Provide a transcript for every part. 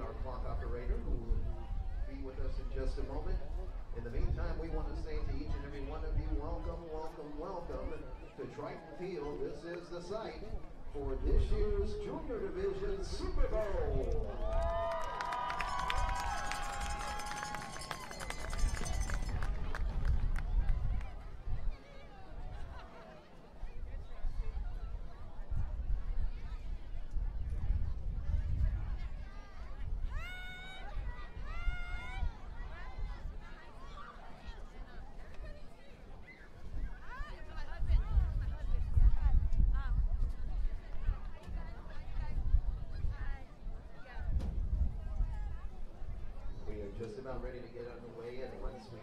our clock operator, who will be with us in just a moment. In the meantime, we want to say to each and every one of you, welcome, welcome, welcome to Triton Field. This is the site for this year's Junior Division Super Bowl. Just about ready to get underway, and once we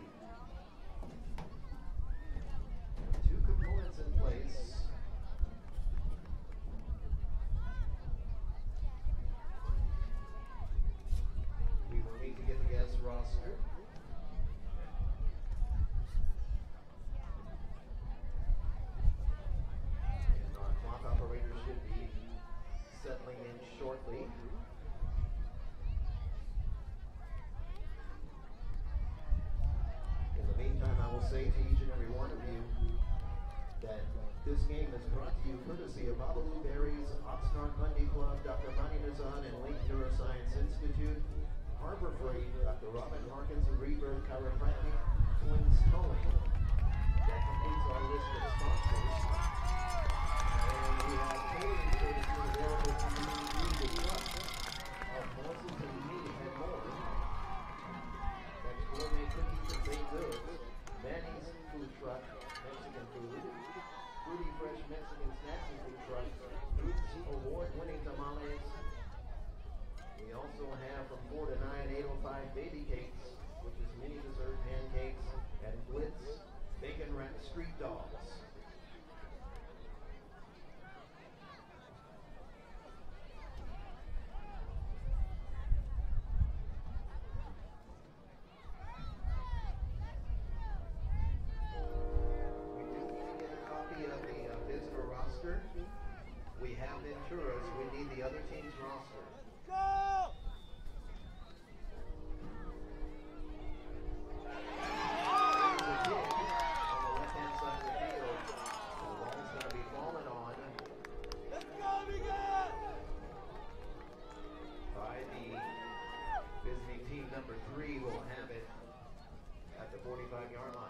have two components in place, we will need to get the guest roster. And our clock operator should be settling in shortly. Meantime, I will say to each and every one of you that this game is brought to you courtesy of Babalu Berry's, Oxnard Monday Club, Dr. Mani Nazan and Link Neuroscience Institute, Harbor Freight, Dr. Robin Harkins and Rebirth Chiropractic, Twins Towing. That completes our list of sponsors. And we have catering services available to you through the trust of Horses and Meat and more. That's gourmet cookies and baked goods. Manny's Food Truck, Mexican food. Fruity Fresh Mexican Snacks and Food Truck. Roots award-winning tamales. We also have from 4 to 9, 805 Baby Cakes, which is mini dessert pancakes, and Blitz Bacon Wrapped Street Dogs. We have Venturas, we need the other team's roster. Go! There's a kick on the left-hand side of the field. The ball's going to be fallen on. Let's go, Miguel! By the visiting team number 3 will have it at the 45-yard line.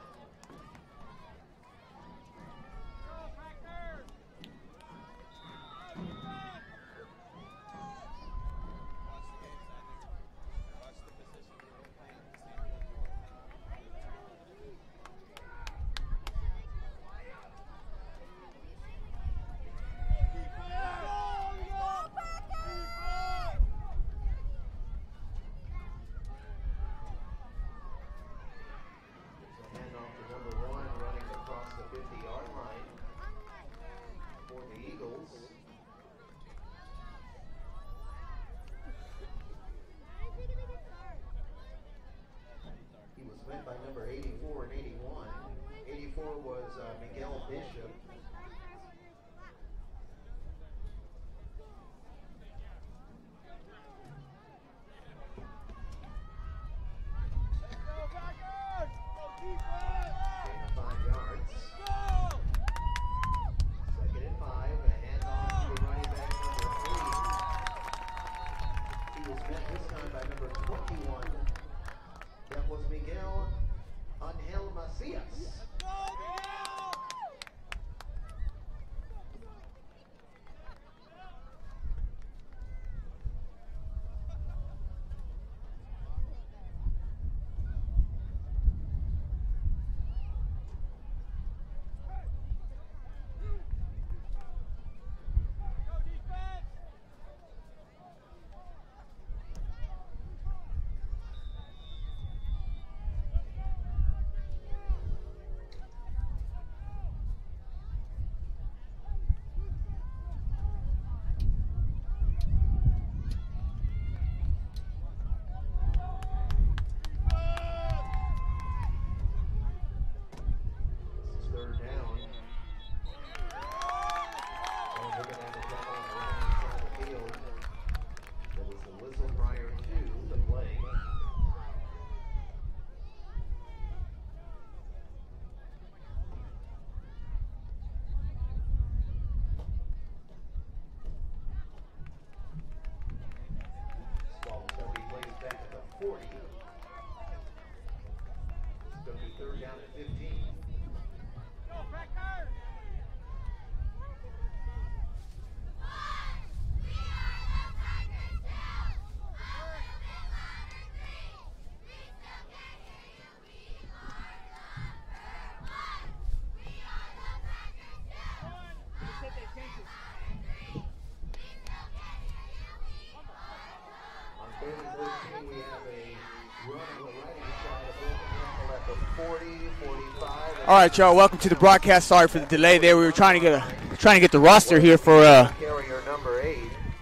On 3rd and 13, we have a run on the right-hand side of at the 40, 45. All right, y'all. Welcome to the broadcast. Sorry for the delay there. We were trying to get the roster here for carrier number 8.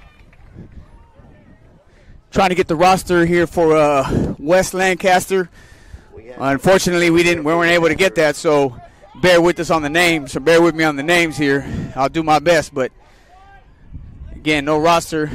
trying to get the roster here for West Lancaster. Unfortunately, we weren't able to get that, so bear with us on the names. So bear with me on the names here. I'll do my best, but again, no roster.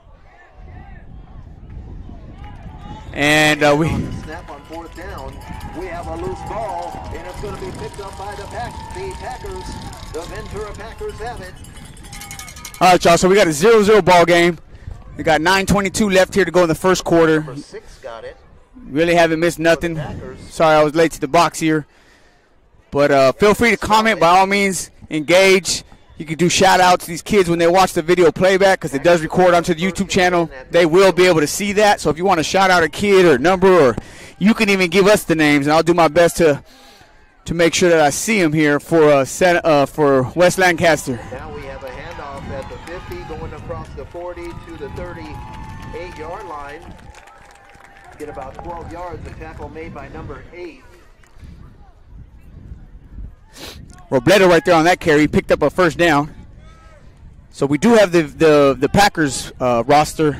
And we snap on 4th down. We have a loose ball, and it's going to be picked up by the Packers. The Ventura Packers have it. All right, y'all. So we got a 0-0 ball game. We got 9:22 left here to go in the first quarter. Number 6 got it. Really haven't missed nothing. Sorry I was late to the box here. But feel free to comment. By all means, engage. You can do shout-outs to these kids when they watch the video playback because it does record onto the YouTube channel. They will be able to see that. So if you want to shout out a kid or a number, or you can even give us the names, and I'll do my best to make sure that I see them here for West Lancaster. Now we have a handoff at the 50 going across the 40 to the 38-yard line. Get about 12 yards. A tackle made by number 8. Robledo right there on that carry picked up a first down. So we do have the Packers roster.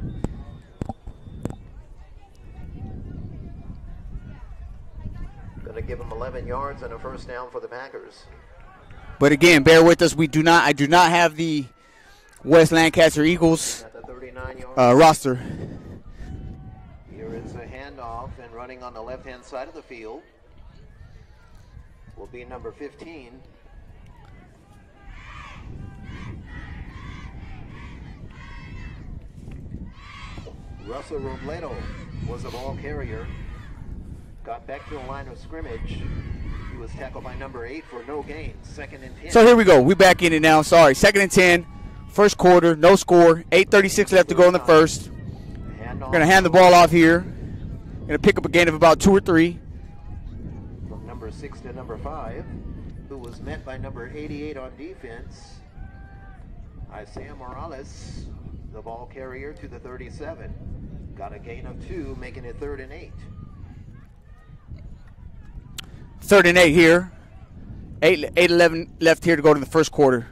Going to give them 11 yards and a first down for the Packers. But again, bear with us. I do not have the West Lancaster Eagles at the 39-yard roster. Here is a handoff, and running on the left-hand side of the field will be number 15. Russell Robledo was the ball carrier. Got back to the line of scrimmage. He was tackled by number 8 for no gain. 2nd and 10. So here we go. We're back in it now. Sorry. 2nd and 10. First quarter. No score. 8:36 left to go in the first. We're going to hand the ball off here. Going to pick up a gain of about 2 or 3. From number 6 to number 5, who was met by number 88 on defense. Isaiah Morales, the ball carrier, to the 37. Got a gain of 2, making it 3rd and 8. 3rd and 8 here. 8:11 left here to go to the first quarter.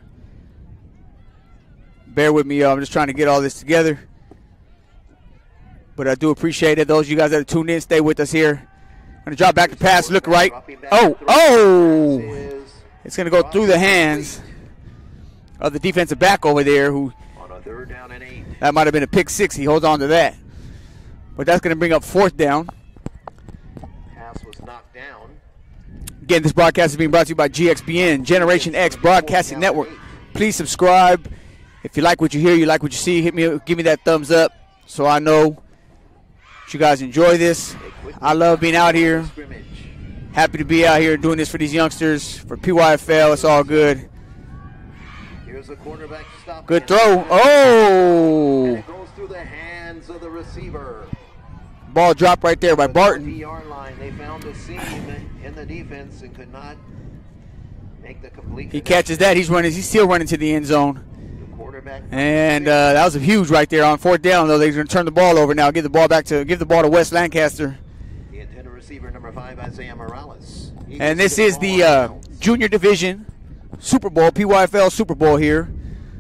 Bear with me, y'all. I'm just trying to get all this together. But I do appreciate it. Those of you guys that are tuned in, stay with us here. I'm going to drop back the pass, look right. Oh! It's going to go through the hands of the defensive back over there, who on a 3rd down and 8. That might have been a pick 6. He holds on to that. But that's going to bring up 4th down. Pass was knocked down. Again, this broadcast is being brought to you by GXBN, Generation X Broadcasting Network. Please subscribe. If you like what you hear, you like what you see, give me that thumbs up so I know that you guys enjoy this. I love being out here. Happy to be out here doing this for these youngsters, for PYFL. It's all good. Here's a quarterback stop. Good throw. Oh! And it goes through the hands of the receiver. Ball dropped right there by Barton. 20-yard line. They found a seam in the defense and could not make the complete. He catches that. He's still running to the end zone. And that was a huge right there on 4th down. Though they're going to turn the ball over now. Give the ball to West Lancaster. The intended receiver, number 5, Isaiah Morales. And this is the Junior Division Super Bowl, PYFL Super Bowl here.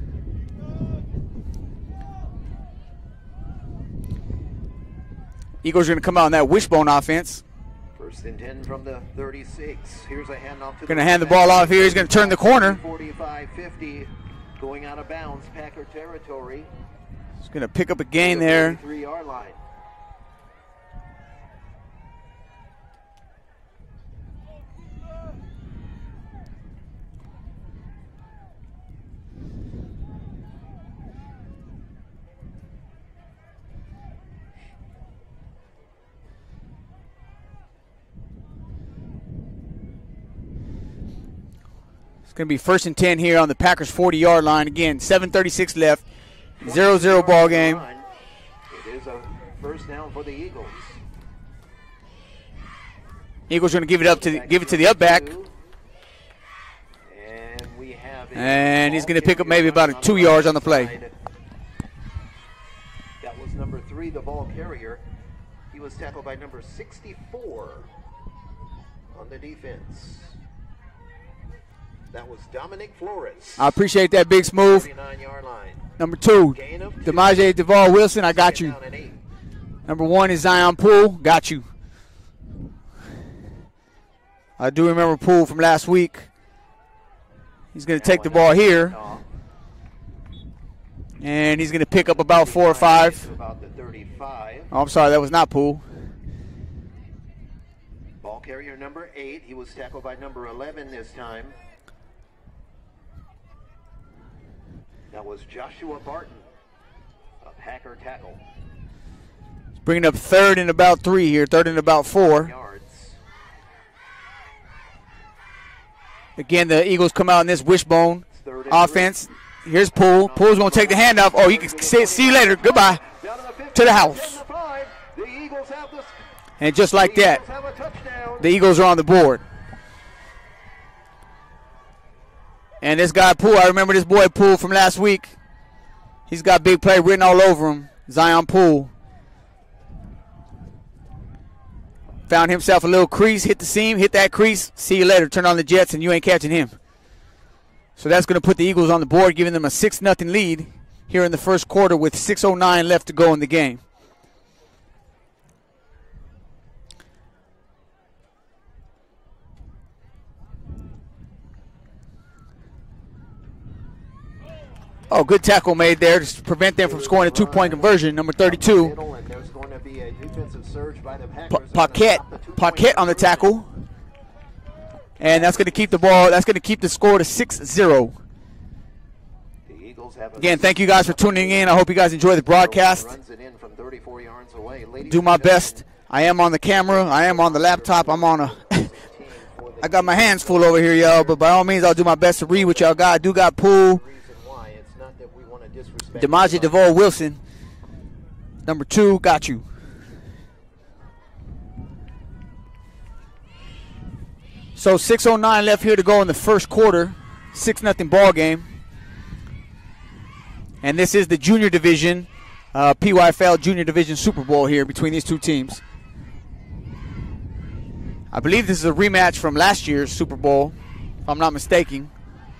Eagles are going to come out on that wishbone offense. 1st and 10 from the 36. Here's a handoff to going to hand the ball off here. He's going to turn the corner. 45-50, going out of bounds, Packer territory. He's going to pick up a gain there. 33-yard line. It's going to be 1st and 10 here on the Packers 40-yard line. Again, 7:36 left. 0-0 ball game. It is a first down for the Eagles. Eagles are going to give it to the up back. And we have And he's going to pick up maybe about 2 yards on the play. That was number 3, the ball carrier. He was tackled by number 64 on the defense. That was Dominic Flores. I appreciate that, Big Smooth. 39-yard line. Number 2, Demaje Deval Wilson, I got you. Number 1 is Zion Poole, got you. I do remember Poole from last week. He's going to take the ball here. And he's going to pick up about 4 or 5. About the 35. Oh, I'm sorry, that was not Poole. Ball carrier number 8. He was tackled by number 11 this time. That was Joshua Barton, a Packer tackle. Bringing up 3rd and about 3 here, 3rd and about 4. Yards. Again, the Eagles come out in this wishbone offense. Here's Poole. Poole's going to take the handoff. Oh, you can see you later. Goodbye. To the house. And just like that, the Eagles are on the board. And this guy Poole, I remember this boy Poole from last week. He's got big play written all over him. Zion Poole. Found himself a little crease, hit the seam, hit that crease. See you later. Turn on the Jets, and you ain't catching him. So that's going to put the Eagles on the board, giving them a 6-0 lead here in the first quarter with 6:09 left to go in the game. Oh, good tackle made there to prevent them from scoring a 2-point conversion. Number 32, Paquette on the tackle. And that's going to keep the ball, that's going to keep the score to 6-0. Again, thank you guys for tuning in. I hope you guys enjoy the broadcast. Do my best. I am on the camera. I am on the laptop. I'm on a I got my hands full over here, y'all, but by all means, I'll do my best to read what y'all got. I do got Poole. Demaje Deval Wilson, number 2, got you. So 6:09 left here to go in the first quarter, 6-0 ball game. And this is the junior division, PYFL junior division Super Bowl here between these two teams. I believe this is a rematch from last year's Super Bowl, if I'm not mistaken.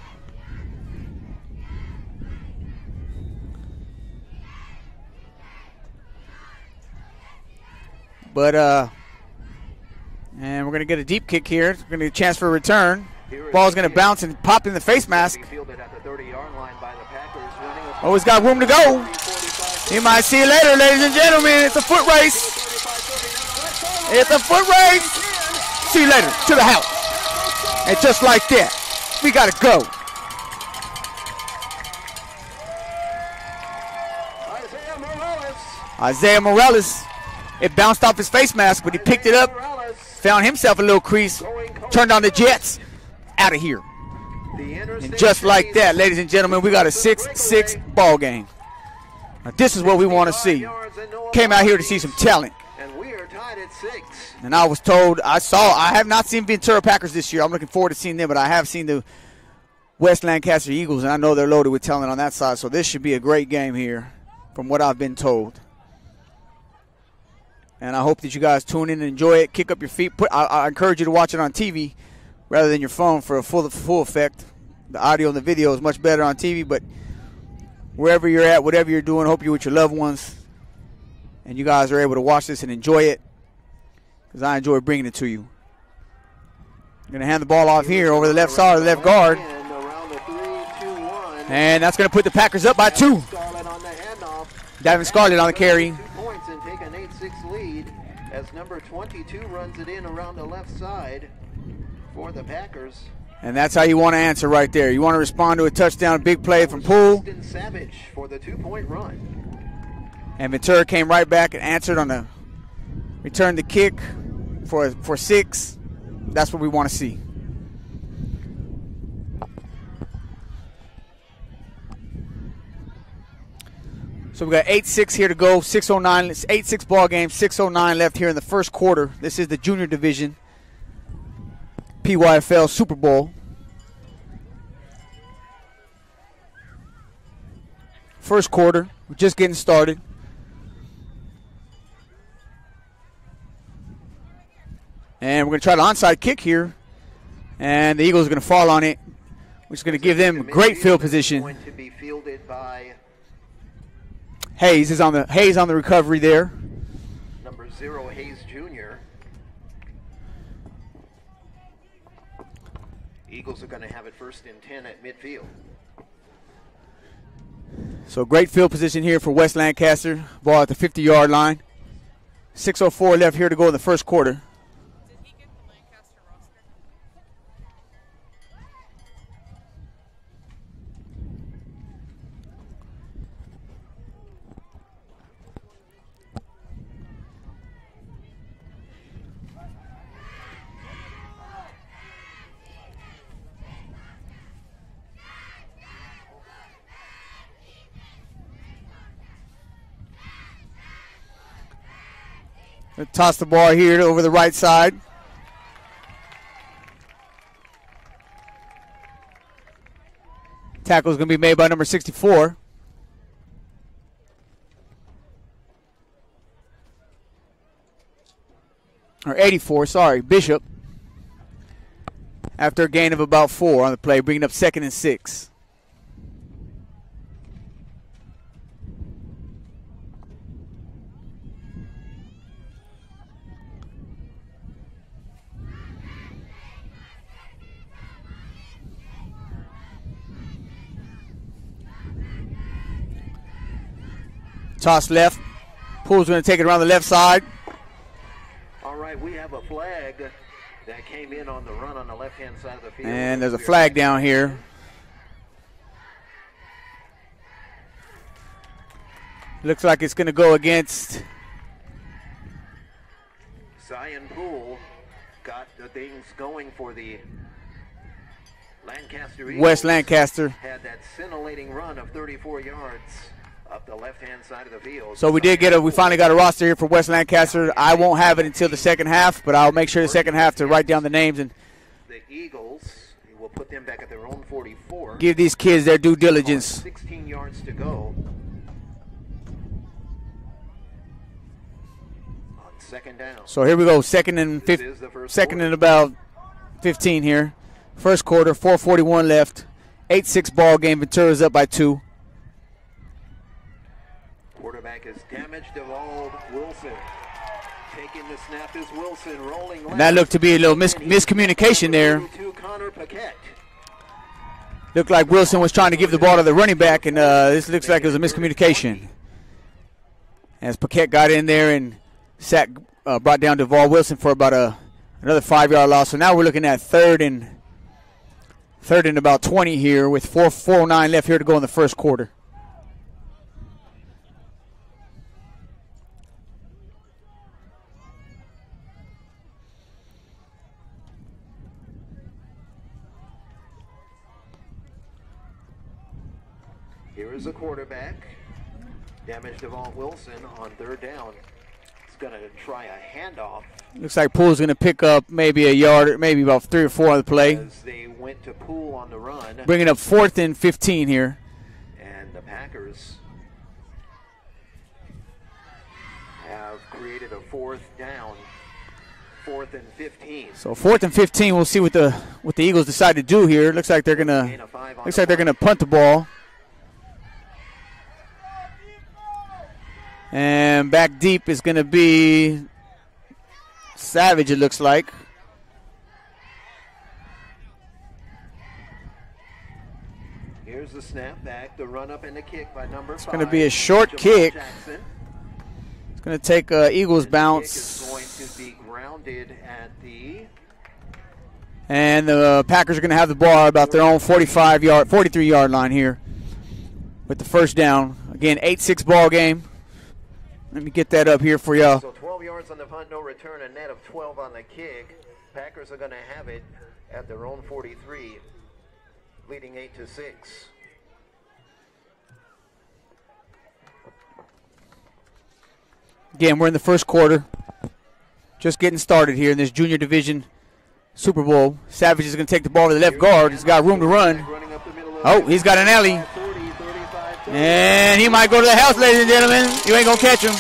But, and we're going to get a deep kick here. We're going to get a chance for a return. Ball's going to bounce and pop in the face mask. Oh, he's got room to go. You might see it later, ladies and gentlemen. It's a foot race. It's a foot race. See you later. To the house. And just like that, we got to go. Isaiah Morales. It bounced off his face mask, but he picked it up, found himself a little crease, turned on the Jets, out of here. And just like that, ladies and gentlemen, we got a 6-6 ball game. Now, this is what we want to see. Came out here to see some talent. And I was told, I have not seen Ventura Packers this year. I'm looking forward to seeing them, but I have seen the West Lancaster Eagles, and I know they're loaded with talent on that side. So this should be a great game here, from what I've been told. And I hope that you guys tune in and enjoy it. Kick up your feet. I encourage you to watch it on TV rather than your phone for a full effect. The audio and the video is much better on TV, but wherever you're at, whatever you're doing, hope you're with your loved ones and you guys are able to watch this and enjoy it, because I enjoy bringing it to you. I'm going to hand the ball off here over the left side of the left guard. And that's going to put the Packers up by 2. Davin Scarlett on the carry. As number 22 runs it in around the left side for the Packers. And that's how you want to answer right there. You want to respond to a touchdown, big play from Poole. Savage for the 2-point run. And Ventura came right back and answered on the return the kick for 6. That's what we want to see. So we got 8-6 here to go, 6:09. It's 8-6 ball game, 6:09 left here in the first quarter. This is the junior division PYFL Super Bowl. First quarter. We're just getting started. And we're going to try the onside kick here. And the Eagles are going to fall on it, which is going to give them great field position. Going to be fielded by Hayes on the recovery there. number 0, Hayes Jr. Eagles are going to have it 1st and 10 at midfield. So great field position here for West Lancaster. Ball at the 50-yard line. 6:04 left here to go in the first quarter. Toss the ball here over the right side. Tackle is going to be made by number 64. Or 84, sorry, Bishop. After a gain of about 4 on the play, bringing up 2nd and 6. Toss left. Poole's going to take it around the left side. All right, we have a flag that came in on the run on the left-hand side of the field. And there's a flag down here. Looks like it's going to go against Zion Poole. Got the things going for the Lancaster Eagles. West Lancaster. Had that scintillating run of 34 yards up the left-hand side of the field. So we finally got a roster here for West Lancaster. I won't have it until the second half, but I'll make sure the second half to write down the names and the Eagles will put them back at their own 44. give these kids their due diligence. 16 yards to go. On 2nd down. So here we go, second and about 15 here. First quarter, 4:41 left. 8-6 ball game. Ventura's up by 2. Quarterback is damaged. Devolve Wilson. Taking the snap is Wilson. Rolling left. And that looked to be a little miscommunication there. To Connor Paquette. Looked like Wilson was trying to give the ball to the running back, and this looks like it was a miscommunication. As Paquette got in there and brought down Deval Wilson for about another 5-yard loss. So now we're looking at third and about 20 here with 4:09 left here to go in the first quarter. Here is the quarterback. Damage Devon Wilson on 3rd down. He's going to try a handoff. Looks like Poole's going to pick up maybe a yard, maybe about 3 or 4 on the play. As they went to Poole on the run. Bringing up 4th and 15 here. And the Packers have created a 4th down. 4th and 15. So 4th and 15. We'll see what the Eagles decide to do here. Looks like they're gonna punt the ball. And back deep is going to be Savage, it looks like. Here's the snap back, the run up and the kick by number 5. It's going to be a short kick. Jackson. It's going to take Eagles bounce. The kick is going to be grounded at the... And the Packers are going to have the ball about their own 43-yard line here with the first down. Again, 8-6 ball game. Let me get that up here for y'all. So 12 yards on the punt, no return, a net of 12 on the kick. Packers are going to have it at their own 43, leading 8-6. Again, we're in the first quarter. Just getting started here in this junior division Super Bowl. Savage is going to take the ball to the left guard. He's got room to run. Oh, he's got an alley. And he might go to the house, ladies and gentlemen. You ain't going to catch him.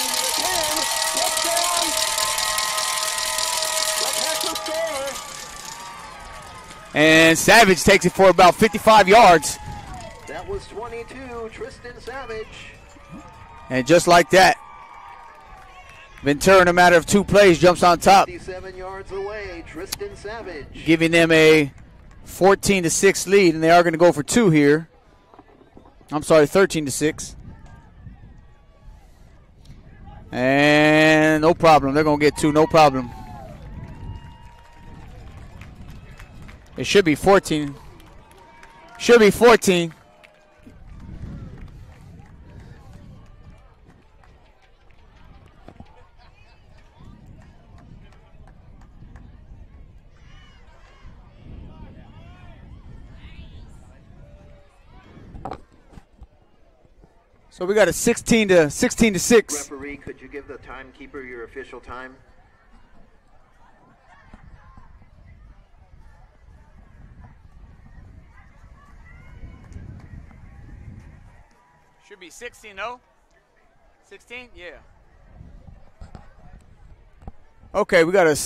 And Savage takes it for about 55 yards. That was 22, Tristan Savage. And just like that, Ventura, in a matter of 2 plays, jumps on top. 57 yards away, Tristan Savage. Giving them a 14-6 lead, and they are going to go for 2 here. I'm sorry, 13-6. And no problem. They're going to get 2, no problem. It should be 14. Should be 14. So we got a 16-6. Referee, could you give the timekeeper your official time? Should be 16, no? 16? Yeah. Okay, we got a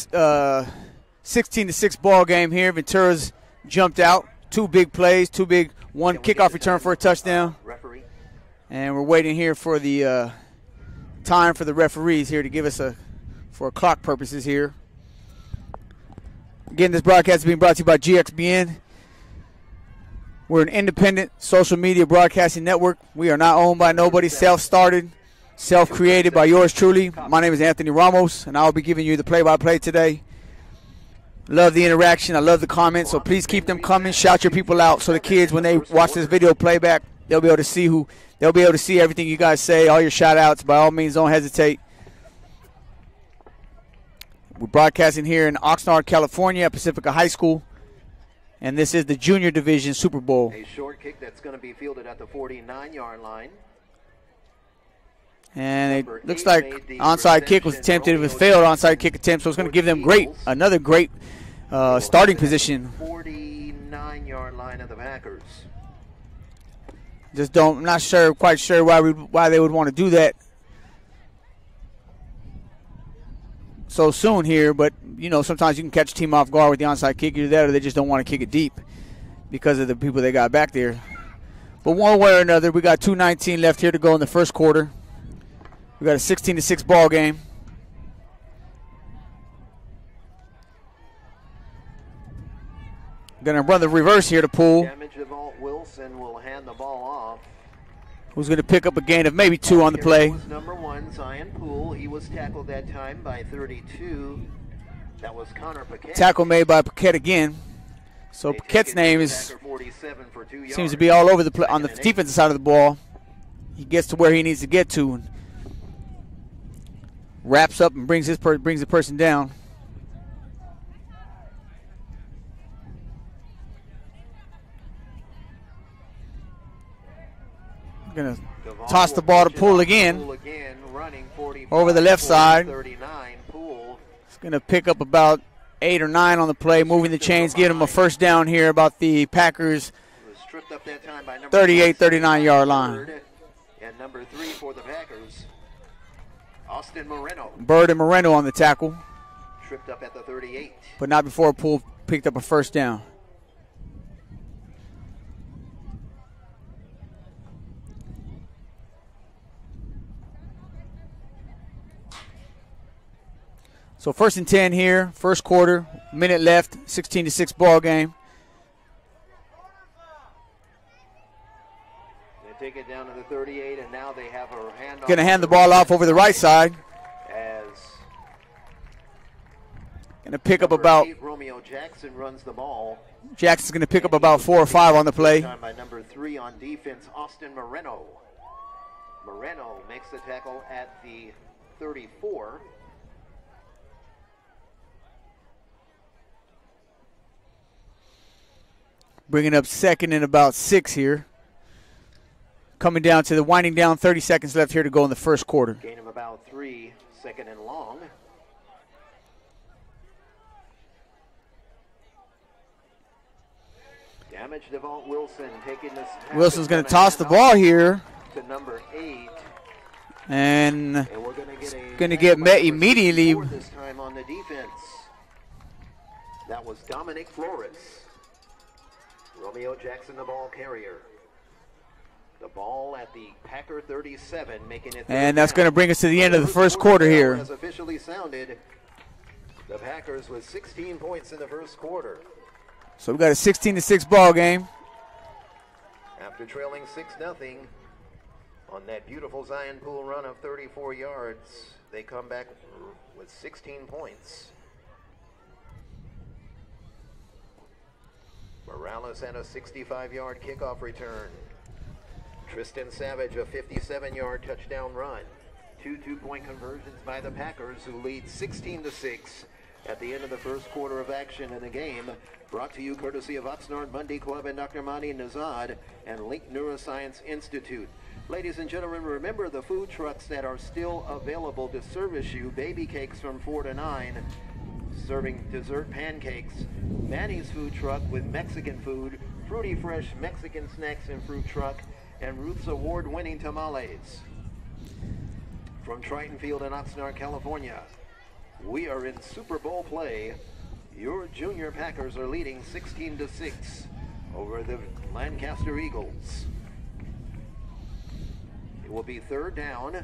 16-6 ball game here. Ventura's jumped out. 2 big plays, 2 big, 1 kickoff return for a touchdown. Referee. And we're waiting here for the time for the referees here to give us for clock purposes here. Again, this broadcast is being brought to you by GXBN. We're an independent social media broadcasting network. We are not owned by nobody, self-started, self-created by yours truly. My name is Anthony Ramos, and I'll be giving you the play-by-play today. Love the interaction. I love the comments, so please keep them coming. Shout your people out so the kids, when they watch this video playback, they'll be able to see everything you guys say, all your shout-outs. By all means, don't hesitate. We're broadcasting here in Oxnard, California at Pacifica High School. And this is the Junior Division Super Bowl. A short kick that's going to be fielded at the 49-yard line. And it looks like onside kick was attempted. It was failed onside kick attempt, so it's going to give them another great starting position. 49-yard line of the Packers. I'm not quite sure why they would want to do that so soon here, but sometimes you can catch a team off guard with the onside kick. Either that or they just don't want to kick it deep because of the people they got back there. But one way or another, we got 2:19 left here to go in the first quarter. We got a 16-6 ball game. Going to run the reverse here to Poole. Wilson will hand the ball off. Who's going to pick up a gain of maybe 2 on the play. Number 1, Zion Poole. He was tackled that time by 32. That was Connor Paquette. Tackle made by Paquette again. So Paquette's name seems to be all over the on the defensive side of the ball. He gets to where he needs to get to and wraps up and brings the person down. Going to toss the ball to Poole again. Over the left side. It's going to pick up about 8 or 9 on the play, moving the chains, giving them a first down here about the Packers' 38, 39-yard line. And number 3 for the Packers, Austin Moreno. Bird and Moreno on the tackle. Tripped up at the 38. But not before Poole picked up a first down. So 1st and 10 here, first quarter, minute left, 16-6 ball game. They take it down to the 38, and now they have a handoff. Going to hand the ball off over the right side. Going to pick up about. Romeo Jackson runs the ball. Jackson's going to pick up about 4 or 5 on the play. By number 3 on defense, Austin Moreno. Moreno makes the tackle at the 34. Bringing up 2nd and about 6 here. Coming down to the winding down, 30 seconds left here to go in the first quarter. Gain of about 3, 2nd and long. Damage Devon Wilson taking this. Wilson's going to toss the ball here. To number 8. And we're going to get met immediately. This time on the defense. That was Dominic Flores. Romeo Jackson, the ball carrier. The ball at the Packer 37, making it. And that's going to bring us to the end of the first quarter here. Has officially sounded. The Packers with 16 points in the first quarter. So we got a 16-6 ball game. After trailing 6-0 on that beautiful Zion Poole run of 34 yards, they come back with 16 points. Morales had a 65-yard kickoff return. Tristan Savage, a 57-yard touchdown run. 2 two-point conversions by the Packers, who lead 16-6 at the end of the first quarter of action in the game. Brought to you courtesy of Oxnard Bundy Club and Dr. Mani Nazad and Link Neuroscience Institute. Ladies and gentlemen, remember the food trucks that are still available to service you. Baby Cakes from 4 to 9, serving dessert pancakes. Manny's Food Truck with Mexican food. Fruity Fresh Mexican Snacks and Fruit Truck. And Ruth's award-winning tamales. From Triton Field in Oxnard, California, we are in Super Bowl play. Your junior Packers are leading 16-6 over the Lancaster Eagles. It will be third down.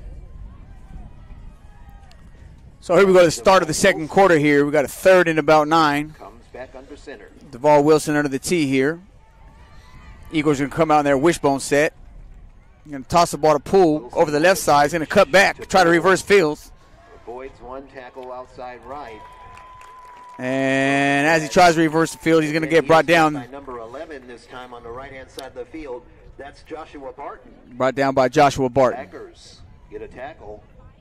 So here we go to the start of the second quarter here. We got a third and about 9. Comes back under center. Devon Wilson under the tee here. Eagles are going to come out in their wishbone set. Going to toss the ball to Poole over the left side. He's going to cut back, try to reverse fields. Avoids one tackle outside right. And as he tries to reverse the field, he's going to get brought down. By number 11 this time on the right-hand side of the field. That's Joshua Barton. Brought down by Joshua Barton. Packers get a tackle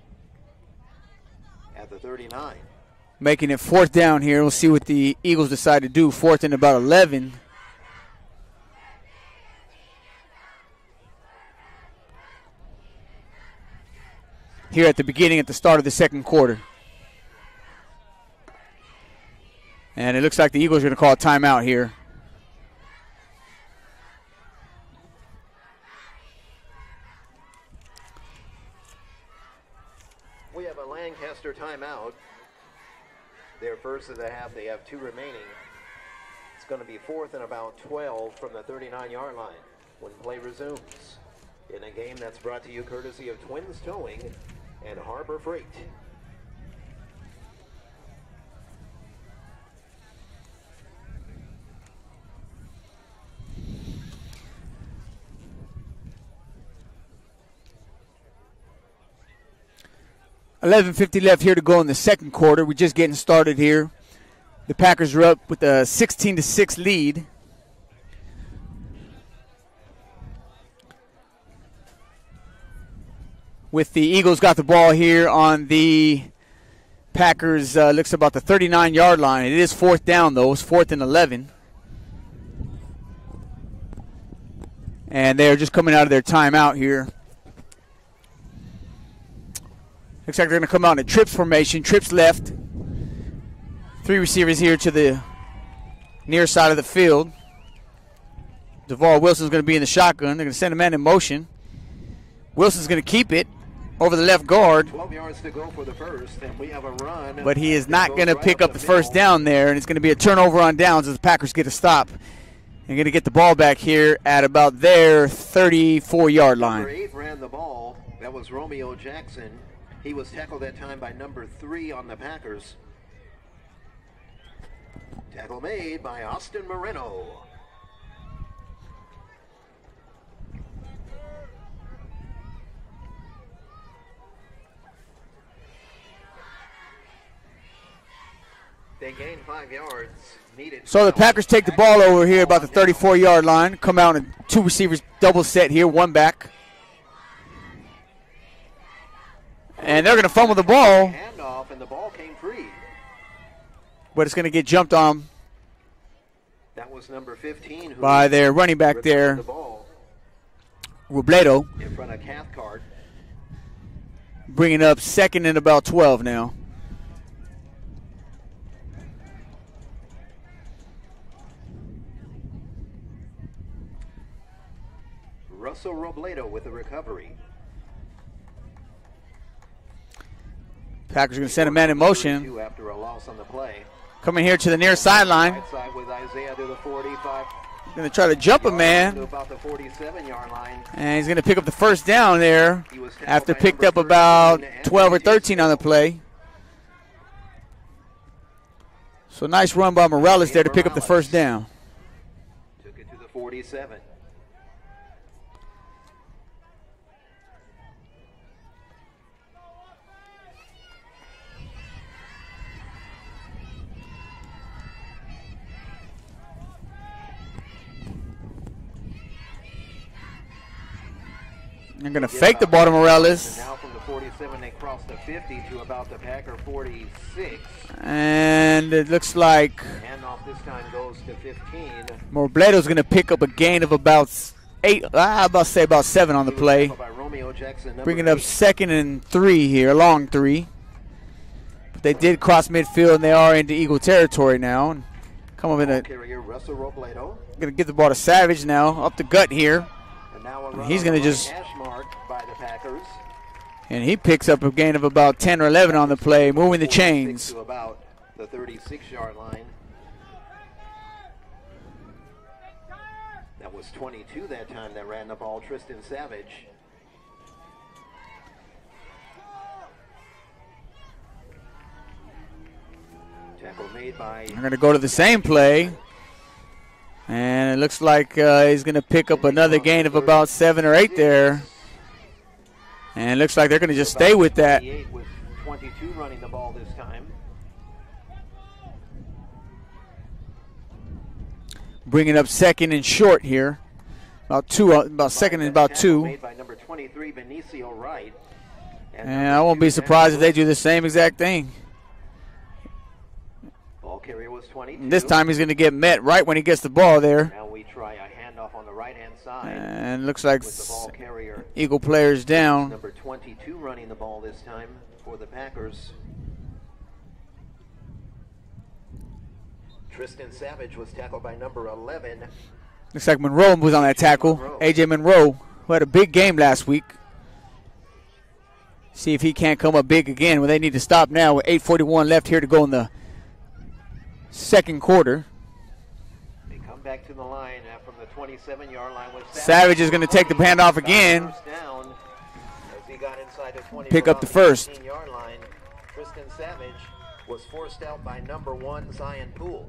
at the 39. Making it fourth down here. We'll see what the Eagles decide to do. Fourth and about 11. Here at the start of the second quarter. And it looks like the Eagles are going to call a timeout here. We have a Lancaster timeout. Their first of the half, they have 2 remaining. It's going to be fourth and about 12 from the 39-yard line when play resumes. In a game that's brought to you courtesy of Twins Towing and Harbor Freight. $11:50 left here to go in the second quarter. We're just getting started here. The Packers are up with a 16-6 lead. With the Eagles got the ball here on the Packers, looks about the 39-yard line. It is fourth down, though. It's 4th and 11. And they're just coming out of their timeout here. Looks like they're going to come out in a trips formation. Trips left. 3 receivers here to the near side of the field. Devon Wilson's going to be in the shotgun. They're going to send a man in motion. Wilson's going to keep it over the left guard. 12 yards to go for the first, and we have a run. But he is not going to pick up the first down there, and it's going to be a turnover on downs as the Packers get a stop. They're going to get the ball back here at about their 34-yard line. Number 8 ran the ball. That was Romeo Jackson. He was tackled that time by number 3 on the Packers. Tackle made by Austin Moreno. They gained 5 yards. So the Packers take the ball over here about the 34-yard line. Come out and 2 receivers double set here, 1 back. And they're going to fumble the ball. Handoff, and the ball came free. But it's going to get jumped on. That was number 15 by their running back there, Robledo. In front of Cathcart. Bringing up 2nd and about 12 now. Russell Robledo with the recovery. Packers are going to send a man in motion. After a loss on the play. Coming here to the near sideline. Right side with Isaiah to the 45. Going to try to jump a man. About the 47-yard line. And he's going to pick up the first down there after picked up about 12 or 13 on the play. So nice run by Morales there to pick up the first down. Took it to the 47. They're going to fake the ball to Morales. Now from the 47, they cross the 50 to about the Packer 46. And it looks like Handoff this time goes to 15. Robledo's going to pick up a gain of about 8, about 7 on the play. By Romeo Jackson, Bringing up 2nd and 3 here, a long 3. But they did cross midfield, and they are into Eagle territory now. And come up in a. Carrier Russell Robledo. Going to give the ball to Savage now, up the gut here. And now He's going to just. By the Packers. And he picks up a gain of about 10 or 11 on the play, moving the chains. To about the 36-yard line. That was 22 that time that ran the ball, Tristan Savage. Tackle made by. They're going to go to the same play. And it looks like he's going to pick up another gain of about 7 or 8 there. And it looks like they're going to just stay with that. With 22 running the ball this time. Bringing up 2nd and short here. About 2nd and about 2. Made by number 23, Benicio Wright. And I won't be surprised if they do the same exact thing. Ball carrier was 22. This time he's going to get met right when he gets the ball there. Now we try a handoff on the right-hand side. And looks like with the ball carrier. Eagle players down. Number 22 running the ball this time for the Packers. Tristan Savage was tackled by number 11. Looks like Monroe was on that tackle. A.J. Monroe, who had a big game last week. See if he can't come up big again. Well, they need to stop now with 8:41 left here to go in the second quarter. They come back to the line from the 27-yard line. With Savage is going to take the handoff again. Down as he got inside the 20 pick up the first. 15-yard line. Tristan Savage was forced out by number 1 Zion Poole.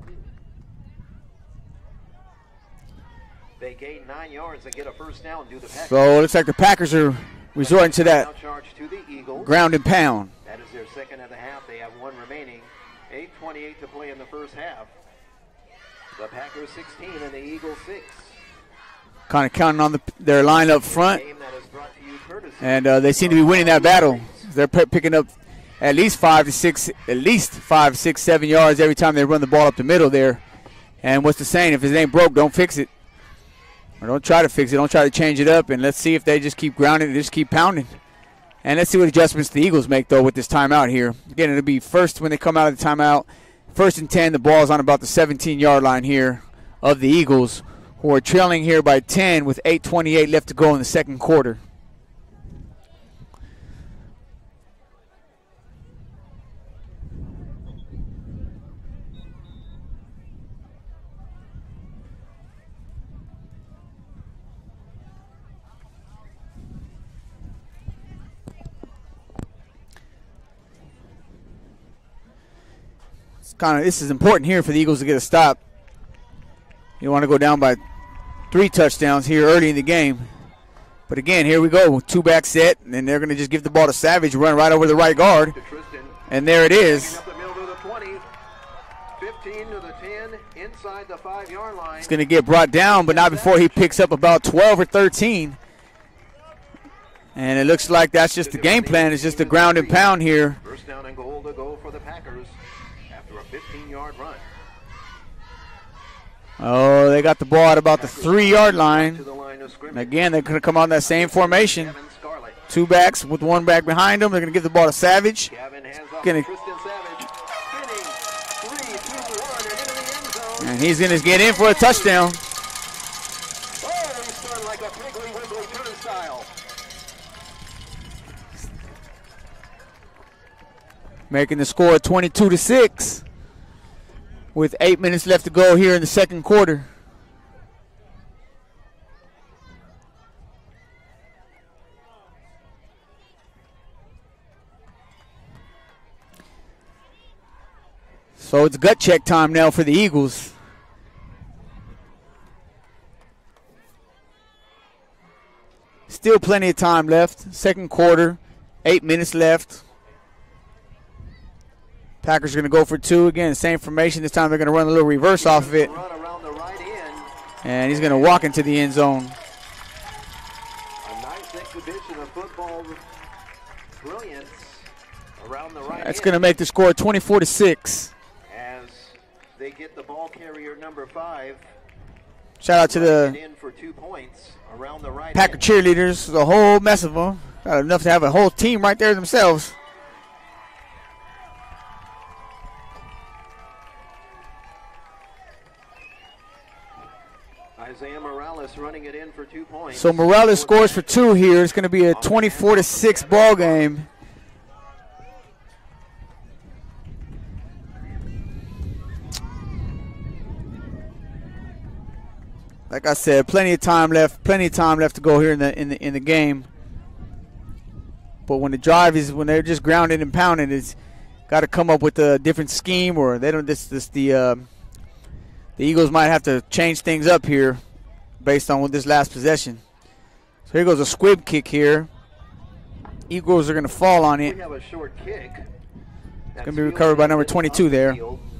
They gain 9 yards and get a first down. Do the Packers. So it looks like the Packers are resorting to that to the Eagles. Ground and pound. That is their second of the half. They have 1 remaining. 8:28 to play in the first half. The Packers 16 and the Eagles 6. Kind of counting on their line up front. And they seem to be winning that battle. They're picking up at least 5, 6, 7 yards every time they run the ball up the middle there. And what's the saying? If it ain't broke, don't fix it. Or don't try to fix it. Don't try to change it up. And let's see if they just keep grounding and just keep pounding. And let's see what adjustments the Eagles make, though, with this timeout here. Again, it'll be first when they come out of the timeout. 1st and 10, the ball's on about the 17-yard line here of the Eagles, who are trailing here by 10 with 8:28 left to go in the second quarter. This is important here for the Eagles to get a stop. You want to go down by 3 touchdowns here early in the game. But again, here we go, 2-back set, and they're going to just give the ball to Savage, run right over the right guard. And there it is. 15 to the 10, inside the 5-yard line. It's going to get brought down, but not before he picks up about 12 or 13. And it looks like that's just the game plan. It's just the ground and pound here. First down and goal to go for the Packers after a 15-yard run. Oh, they got the ball at about the 3-yard line. And again, they're going to come on that same formation. 2 backs with 1 back behind them. They're going to give the ball to Savage. And he's going to get in for a touchdown. making the score 22-6 with 8 minutes left to go here in the second quarter. So it's gut check time now for the Eagles. Still plenty of time left. Second quarter, 8 minutes left. Packers are going to go for 2 again. Same formation. This time they're going to run a little reverse off of it. And he's going to walk into the end zone. A nice exhibition of football brilliance around the right. That's going to make the score 24-6. As they get the ball carrier number 5. Shout out to the in for 2 points around the right Packer cheerleaders, the whole mess of them. Got enough to have a whole team right there themselves. Isaiah Morales running it in for 2 points. So Morales scores for 2 here. It's going to be a 24-6 ball game. Like I said, plenty of time left to go here in the game. But when the drive is, when they're just grounded and pounded, it's got to come up with a different scheme, or they don't. The Eagles might have to change things up here based on this last possession. So here goes a squib kick here. Eagles are going to fall on it. We have a short kick. It's going to be recovered by number 22 there.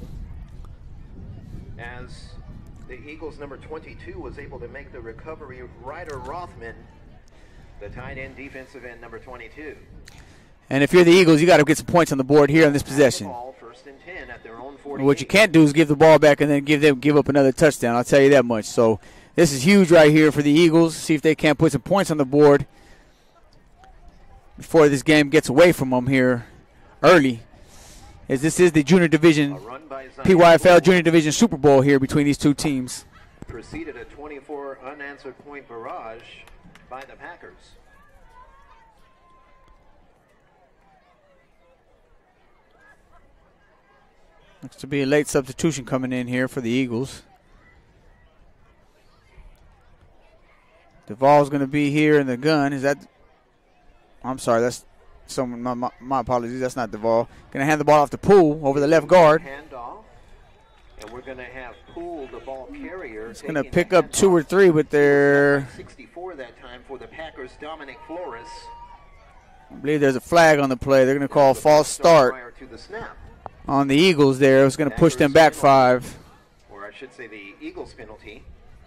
As the Eagles number 22 was able to make the recovery, Ryder Rothman, the tight end, defensive end number 22. And if you're the Eagles, you got to get some points on the board here on this possession. First and 10 at their own what you can't do is give the ball back and then give up another touchdown. I'll tell you that much. So this is huge right here for the Eagles. See if they can't put some points on the board before this game gets away from them here early. As this is the Junior Division, PYFL Junior Division Super Bowl here between these two teams. Preceded a 24 unanswered point barrage by the Packers. Looks to be a late substitution coming in here for the Eagles. Duvall's going to be here in the gun. Is that? I'm sorry, that's someone. My apologies. That's not Duvall. Going to hand the ball off to Poole over the left guard. Handoff, and we're going to have Poole, the ball carrier. It's going to pick up 2 or 3 with their 64 that time for the Packers. Dominic Flores. I believe there's a flag on the play. They're going to call a false start on the Eagles there. It's going to push them back 5. Or I should say the Eagles penalty.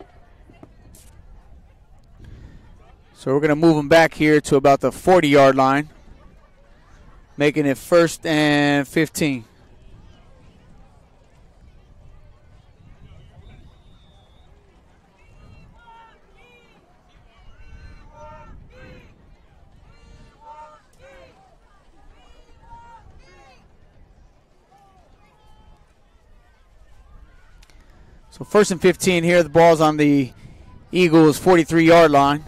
So we're going to move them back here to about the 40-yard line, making it 1st and 15. So 1st and 15 here. The ball's on the Eagles' 43-yard line.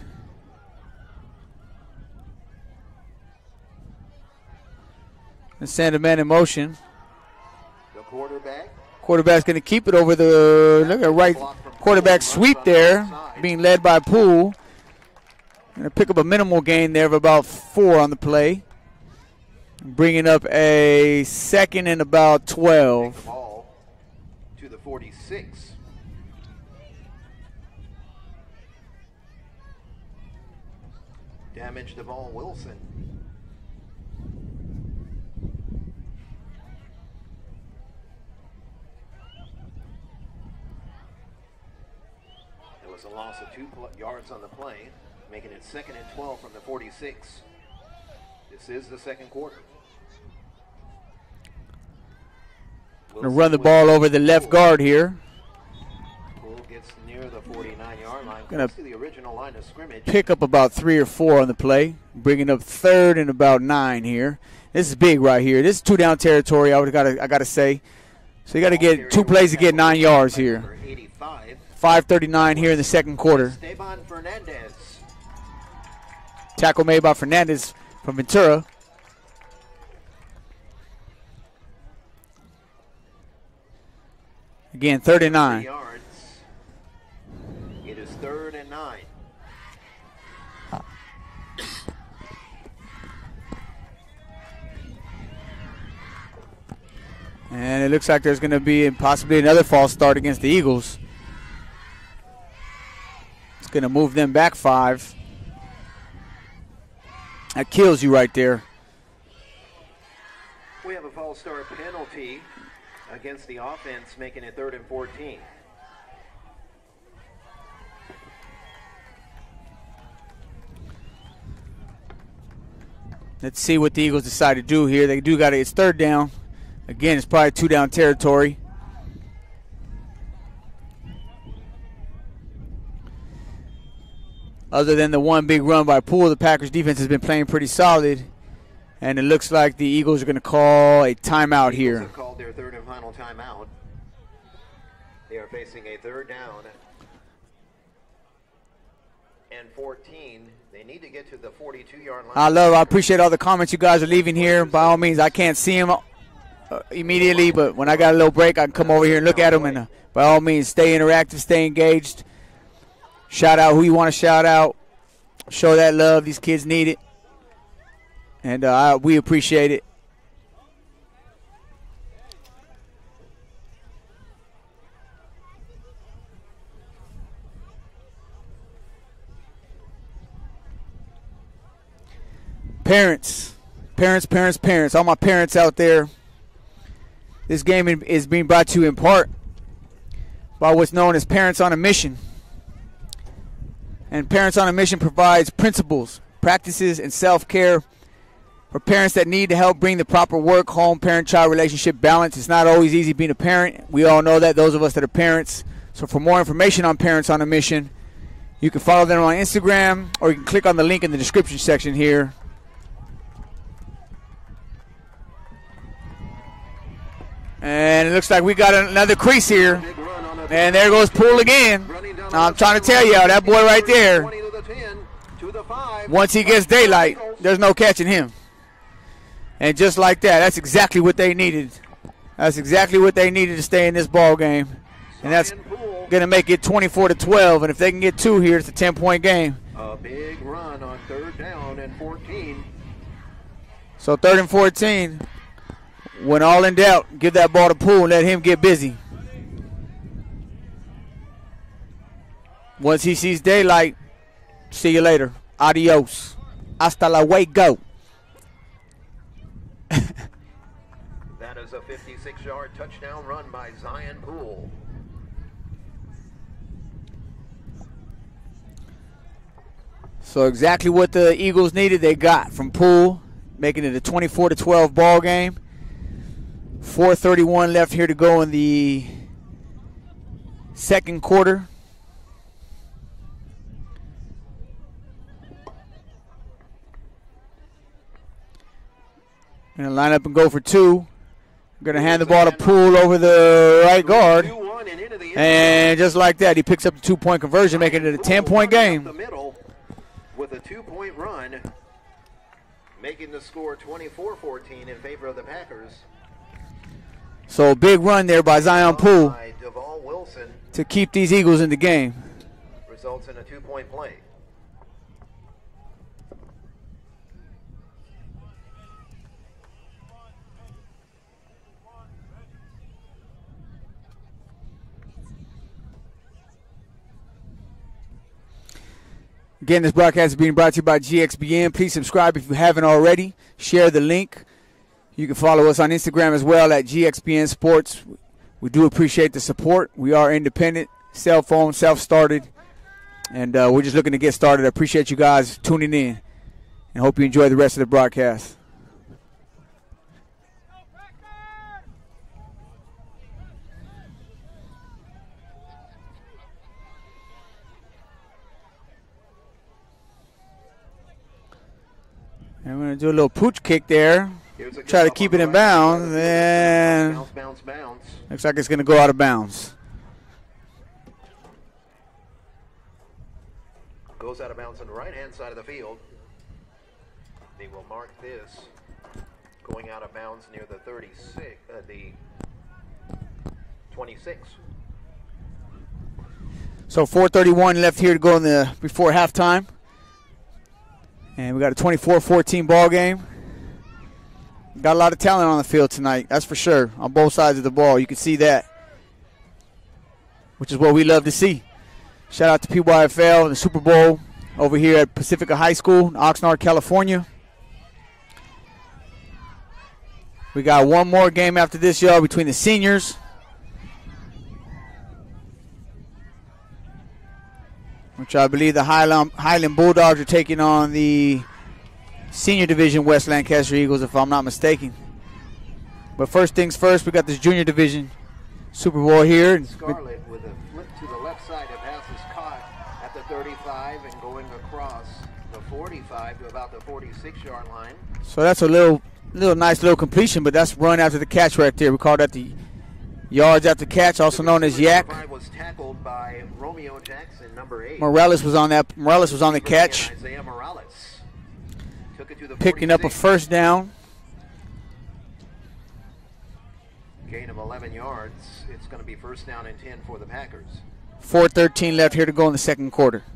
And send a man in motion. The Quarterback's going to keep it over the look at right quarterback sweep there, being led by Poole. Going to pick up a minimal gain there of about 4 on the play. Bringing up a 2nd and about 12. Ball to the 46. Damage Devon Wilson. There was a loss of 2 yards on the play, making it 2nd and 12 from the 46. This is the second quarter. Going to run the ball over the left guard here. Poole gets near the 49-yard line, Gonna close to the original line of scrimmage. Pick up about 3 or 4 on the play, bringing up 3rd and about 9 here. This is big right here. This is 2-down territory. I got to say. So you got to get 2 plays to get 9 yards here. 5:39 here in the second quarter. Esteban Fernandez. Tackle made by Fernandez from Ventura. Again, 3rd and 9. Yards. It is 3rd and 9. And it looks like there's going to be possibly another false start against the Eagles. It's going to move them back 5. That kills you right there. We have a false start penalty against the offense, making it 3rd and 14. Let's see what the Eagles decide to do here. They do got it. It's 3rd down. Again, it's probably 2-down territory. Other than the one big run by Poole, the Packers defense has been playing pretty solid. And it looks like the Eagles are going to call a timeout The Eagles here. have called their 3rd and final timeout. They are facing a 3rd down and 14. They need to get to the 42-yard line. I appreciate all the comments you guys are leaving here. By all means, I can't see them immediately, but when I got a little break, I can come over here and look at them. And by all means, stay interactive, stay engaged. Shout out who you want to shout out. Show that love. These kids need it. And we appreciate it. Parents. All my parents out there. This game is being brought to you in part by what's known as Parents on a Mission. And Parents on a Mission provides principles, practices, and self-care for parents that need to help bring the proper work, home, parent-child relationship balance. It's not always easy being a parent. We all know that, those of us that are parents. So for more information on Parents on a Mission, you can follow them on Instagram, or you can click on the link in the description section here. And it looks like we got another crease here. And there goes Poole again. I'm trying to tell you, that boy right there, once he gets daylight, there's no catching him. And just like that, that's exactly what they needed. That's exactly what they needed to stay in this ball game. And that's going to make it 24-12. And if they can get 2 here, it's a 10-point game. A big run on 3rd down and 14. So 3rd and 14. When all in doubt, give that ball to Poole and let him get busy. Once he sees daylight, see you later. Adios. Hasta luego. That is a 56-yard touchdown run by Zion Poole. So exactly what the Eagles needed, they got from Poole, making it a 24-12 ball game. 4:31 left here to go in the second quarter. Going to line up and go for 2. Going to hand the ball to Poole over the right guard. And just like that, he picks up the 2-point conversion, making it a 10-point game. With a 2-point run, making the score 24-14 in favor of the Packers. So big run there by Zion Poole By Devall Wilson to keep these Eagles in the game. results in a 2-point play. Again, this broadcast is being brought to you by GXBN. Please subscribe if you haven't already. Share the link. You can follow us on Instagram as well at GXBN Sports. We do appreciate the support. We are independent, cell phone, self-started, and we're just looking to get started. I appreciate you guys tuning in, and hope you enjoy the rest of the broadcast. And we're going to do a little pooch kick there. Try to keep it in bounds, and Bounce. looks like it's going to go out of bounds. Goes out of bounds on the right-hand side of the field. They will mark this going out of bounds near the 36, the 26. So 4:31 left here to go before halftime. And we got a 24-14 ball game. Got a lot of talent on the field tonight, that's for sure, on both sides of the ball. You can see that, which is what we love to see. Shout out to PYFL and the Super Bowl over here at Pacifica High School in Oxnard, California. We got one more game after this, y'all, between the seniors. Which I believe the Highland Bulldogs are taking on the Senior Division West Lancaster Eagles, if I'm not mistaken. But first things first, we got this Junior Division Super Bowl here. Scarlett with a flip to the left side. A pass is caught at the 35 and going across the 45 to about the 46-yard line. So that's a nice little completion, but that's run after the catch right there. We call that the yards after catch, also known as yak. Was tackled by Romeo Jackson, number 8. Morales was on the catch. Isaiah Morales took it to the picking up a first down. Gain of 11 yards. It's going to be first down and 10 for the Packers. 4:13 left here to go in the second quarter.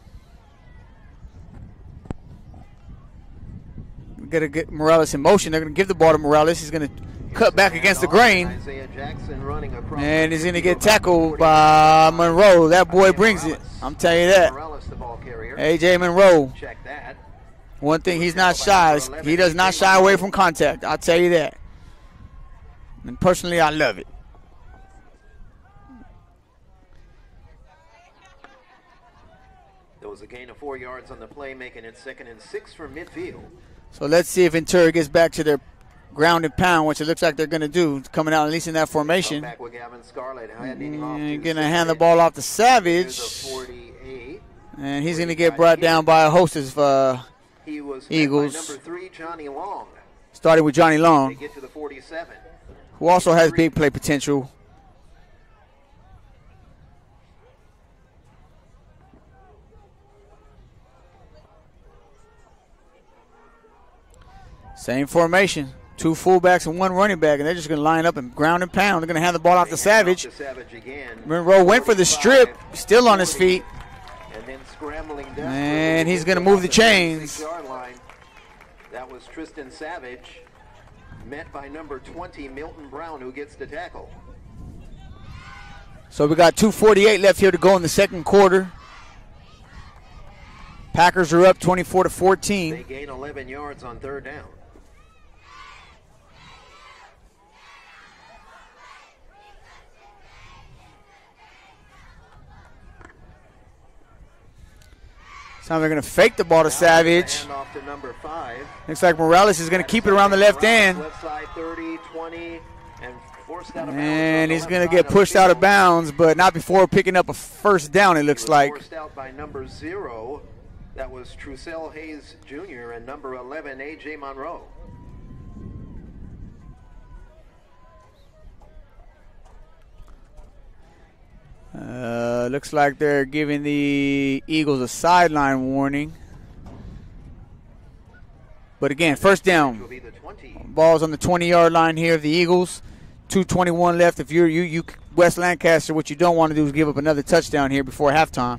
We got to get Morales in motion. They're going to give the ball to Morales. He's going to cut back against the grain. Isaiah Jackson running across, and he's going to get tackled by Monroe. That boy brings it. I'm telling you that. Morales, the ball carrier. A.J. Monroe. Check that. One thing, he's not shy. He does not shy away from contact. I'll tell you that. And personally, I love it. There was a gain of 4 yards on the play, making it 2nd and 6 from midfield. So let's see if Ventura gets back to their ground and pound, which it looks like they're going to do, coming out at least in that formation. Back with Gavin Scarlett, going to hand the ball off to Savage. And he's going to get brought down by a host of Eagles. Number 3, Johnny Long. Starting with Johnny Long. They get to the 47. Who also has big play potential. Same formation. 2 fullbacks and 1 running back, and they're just going to line up and ground and pound. They're going to hand the ball off to Savage. Monroe went for the strip, still on his feet. And then scrambling down. And he's going to move the chains. That was Tristan Savage, met by number 20, Milton Brown, who gets the tackle. So we got 2:48 left here to go in the second quarter. Packers are up 24-14. They gain 11 yards on 3rd down. So they're going to fake the ball to Savage. To number 5. Looks like Morales is going to keep it around the left end. Left side 30, 20, and forced out of bounds. And he's going to get pushed out of bounds, but not before picking up a first down, it looks like. Forced out by number 0. That was Trucell Hayes Jr. and number 11, A.J. Monroe. Looks like they're giving the Eagles a sideline warning. But again, first down. Ball's on the 20-yard line here of the Eagles. 2:21 left. If you're you West Lancaster, what you don't want to do is give up another touchdown here before halftime.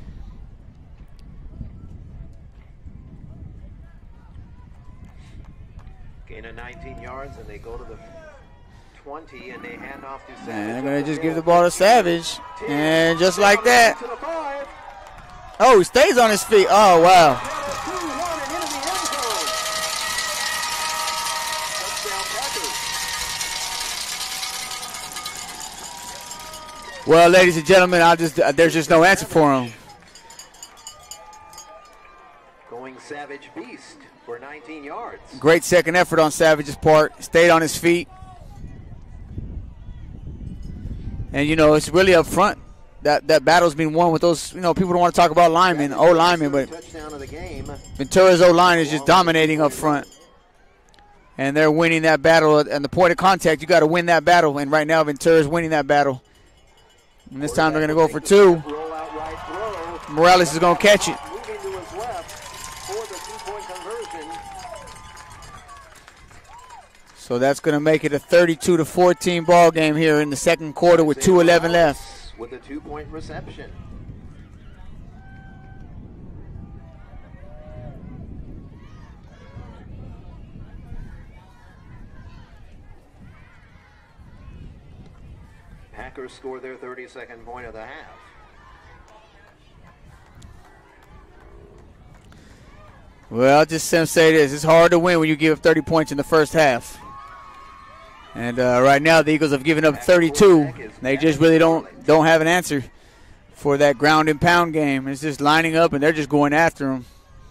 Gain of 19 yards, and they go to the 20, and they hand off to Savage. And they're going to just give the ball to Savage. And just like that. Oh, he stays on his feet. Oh, wow. Well, ladies and gentlemen, there's just no answer for him. Going Savage Beast for 19 yards. Great second effort on Savage's part. Stayed on his feet. And, it's really up front. That battle's been won with those, people don't want to talk about linemen, O-linemen, but Ventura's O-line is just dominating up front. And they're winning that battle. And the point of contact, you got to win that battle. And right now, Ventura's winning that battle. And this time they're going to go for 2. Morales is going to catch it. So that's going to make it a 32-14 ball game here in the second quarter with 2:11 left. With a 2-point reception. Packers score their 32nd point of the half. Well, I'll just say this. It's hard to win when you give up 30 points in the first half. And right now the Eagles have given up 32. They just really don't have an answer for that ground and pound game. It's just lining up and they're just going after them.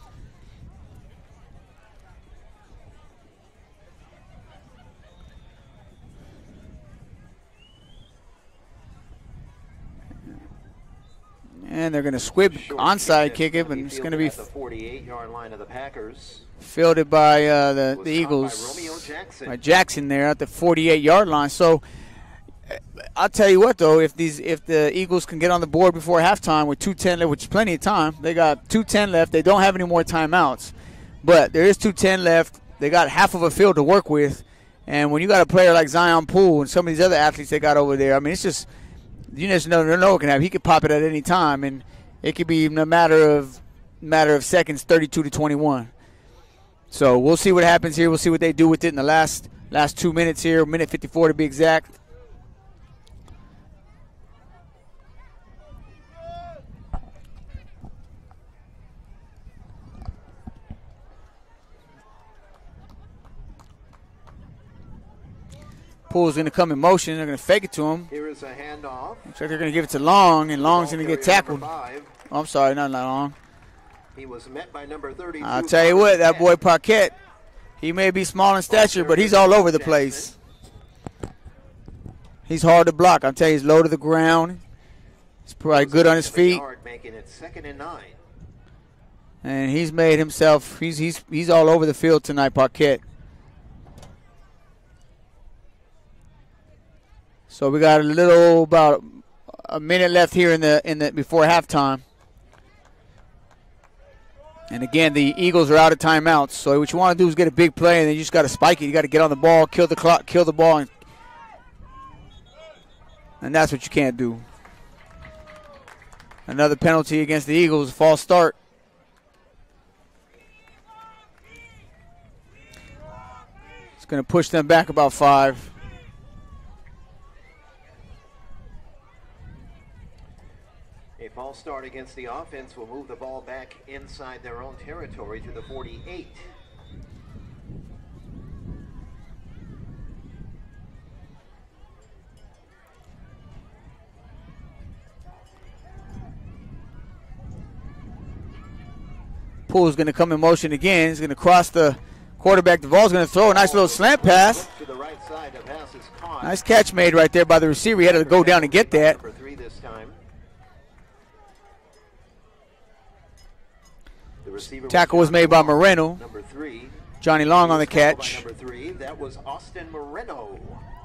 And they're going to squib onside kick it, but it's going to be the 48-yard line of the Packers. Fielded by the Eagles. By Jackson there at the 48-yard line. So I'll tell you what, though, if the Eagles can get on the board before halftime with 2:10 left, which is plenty of time, they got 2:10 left. They don't have any more timeouts, but there is 2:10 left. They got half of a field to work with, and when you got a player like Zion Poole and some of these other athletes they got over there, I mean, it's just you just never know what can happen. He could pop it at any time, and it could be a matter of seconds, 32-21. So we'll see what happens here. We'll see what they do with it in the last 2 minutes here, minute 54 to be exact. Poole's going to come in motion. They're going to fake it to him. Here is a handoff. Looks like they're going to give it to Long, and Long's going to get tackled. Oh, I'm sorry, not Long. He was met by number 32. I'll tell you what, that boy Paquette, he may be small in stature, but he's all over the place. He's hard to block. I'm telling you, he's low to the ground. He's probably good on his feet. Making it 2nd and 9. And he's made himself, he's all over the field tonight, Paquette. So we got about a minute left here in the before halftime. And again, the Eagles are out of timeouts. So what you want to do is get a big play, and then you just got to spike it. You got to get on the ball, kill the clock, kill the ball, and that's what you can't do. Another penalty against the Eagles, false start. It's going to push them back about 5. A false start against the offense will move the ball back inside their own territory to the 48. Poole's going to come in motion again. He's going to cross the quarterback. The ball's going to throw a nice little slant pass. To the right side, the pass is caught. Nice catch made right there by the receiver. He had to go down and get that. For 3 this time. Tackle was made by Moreno. Number 3. Johnny Long on the catch. Number 3. That was Austin Moreno.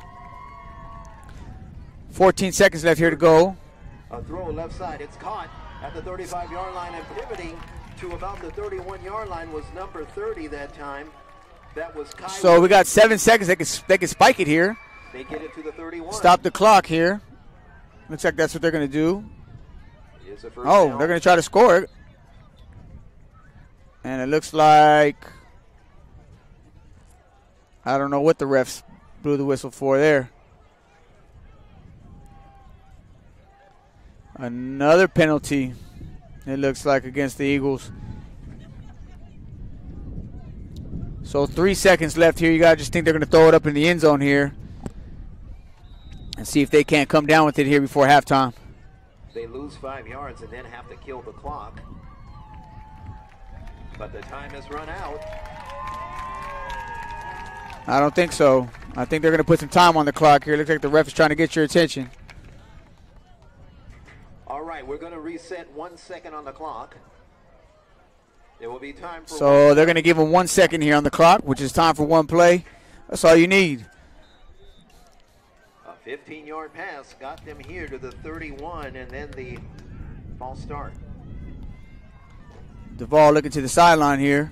14 seconds left here to go. A throw left side. It's caught at the 35-yard line and pivoting to about the 31-yard line was number 30 that time. That was Kai. So we got 7 seconds. They can spike it here. They get it to the 31. Stop the clock here. Looks like that's what they're going to do. Oh, they're going to try to score it. And it looks like, I don't know what the refs blew the whistle for there. Another penalty, it looks like, against the Eagles. So 3 seconds left here. You guys just think they're going to throw it up in the end zone here and see if they can't come down with it here before halftime. They lose 5 yards and then have to kill the clock. But the time has run out. I don't think so. I think they're going to put some time on the clock here. Looks like the ref is trying to get your attention. All right, we're going to reset 1 second on the clock. There will be time for So they're going to give them 1 second here on the clock, which is time for one play. That's all you need. A 15-yard pass got them here to the 31, and then the false start. Duvall looking to the sideline here.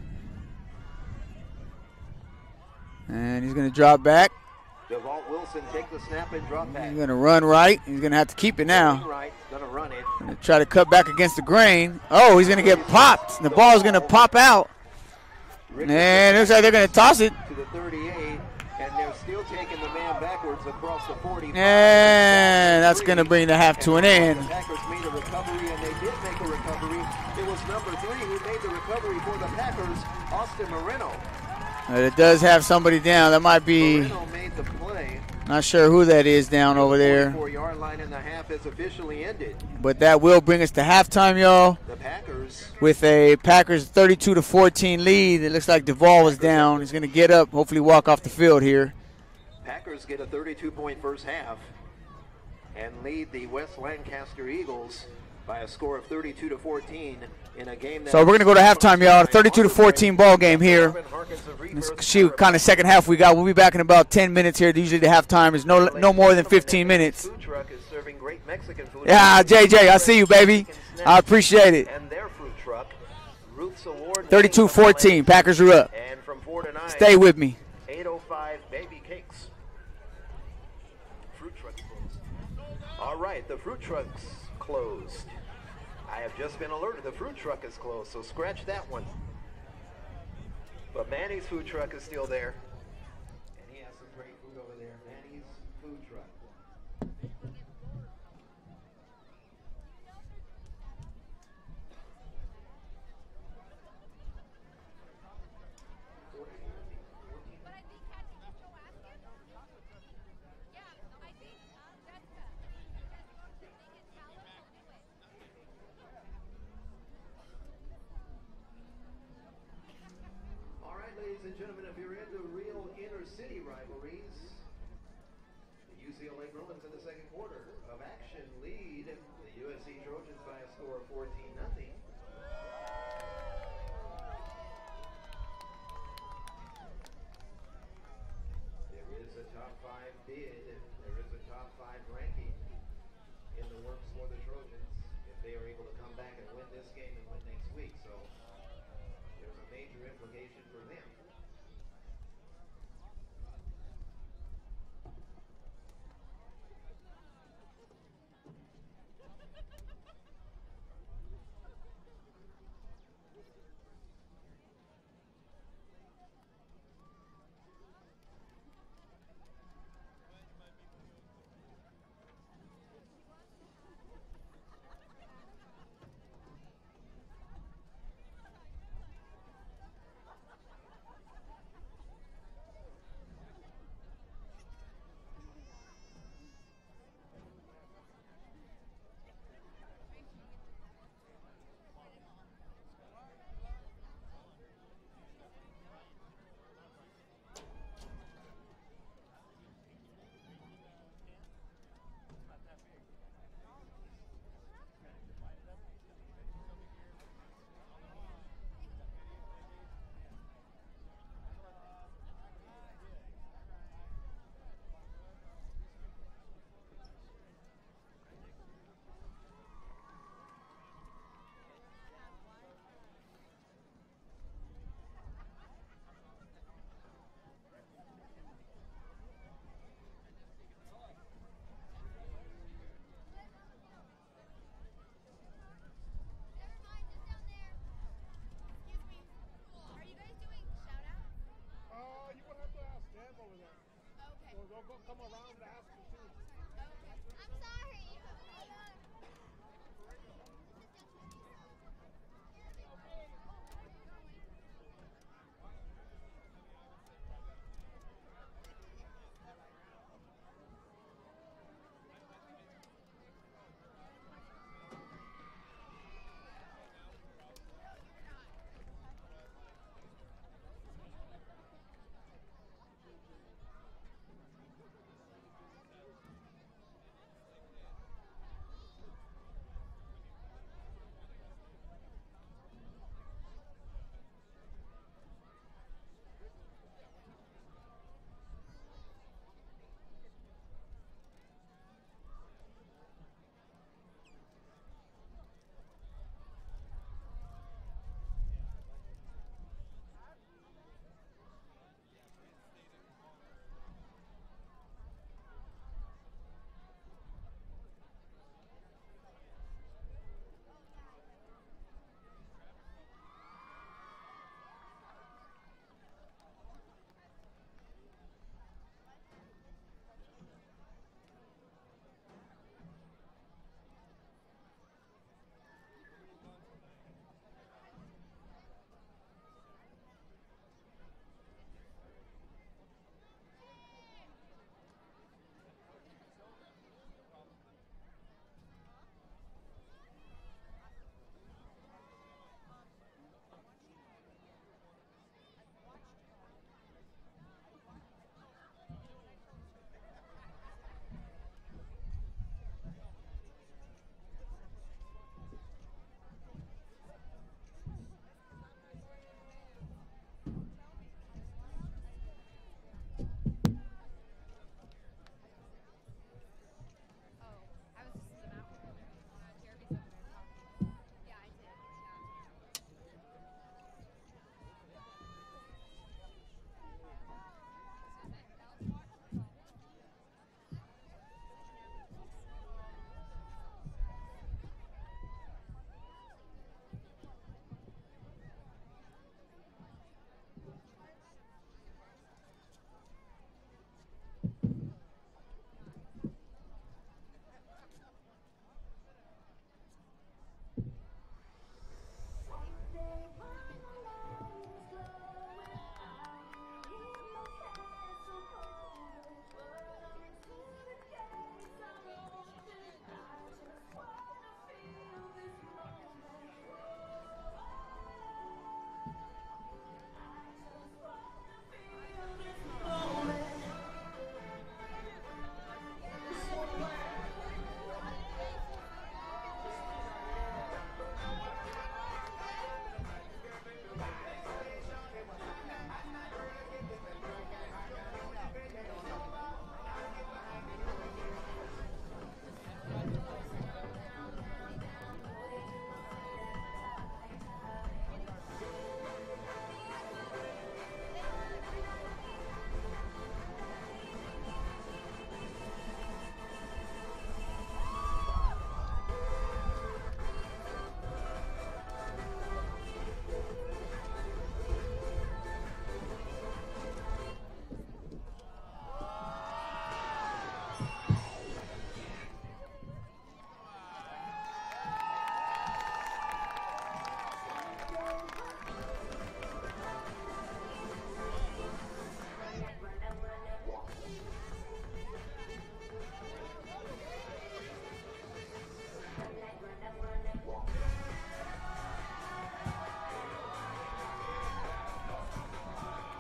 And he's going to drop back. Duvall Wilson take the snap and drop back. He's going to run right. He's going to have to keep it now. Right, going to run it. Gonna try to cut back against the grain. Oh, he's going to get popped. The ball's going to pop out. And it looks like they're going to toss it. To the 38, and they're still taking the man backwards across the 40. And that's going to bring the half to an end. The Packers made a recovery, and they did make a recovery. It was number 3 who made the recovery for the Packers, Austin Moreno. It does have somebody down. That might be, Moreno made the play. Not sure who that is down over there. 44-yard line and the half is officially ended. But that will bring us to halftime, y'all. The Packers with a Packers 32-14 lead. It looks like Duvall was down. He's going to get up, hopefully walk off the field here. Packers get a 32-point first half and lead the West Lancaster Eagles by a score of 32-14 in a game that. So we're going to go to halftime, y'all. 32-14 ball game here. She kind of second half we got. We'll be back in about 10 minutes here. Usually the halftime is no more than 15 minutes. Yeah, JJ, I see you, baby. I appreciate it. 32-14. Packers are up. Stay with me. 805 Baby Cakes. Fruit truck closed. All right, the fruit truck's closed. I have just been alerted the fruit truck is closed, so scratch that one. But Manny's food truck is still there. And he has some great food over there. Manny's food truck. Ladies and gentlemen, if you're into real inner-city rivalries, the UCLA Bruins in the second quarter of action lead the USC Trojans by a score of 14-0. There is a top 5 bid. There is a top 5 ranking in the works for the Trojans if they are able to come back and win this game and win next week. So there's a major implication for them.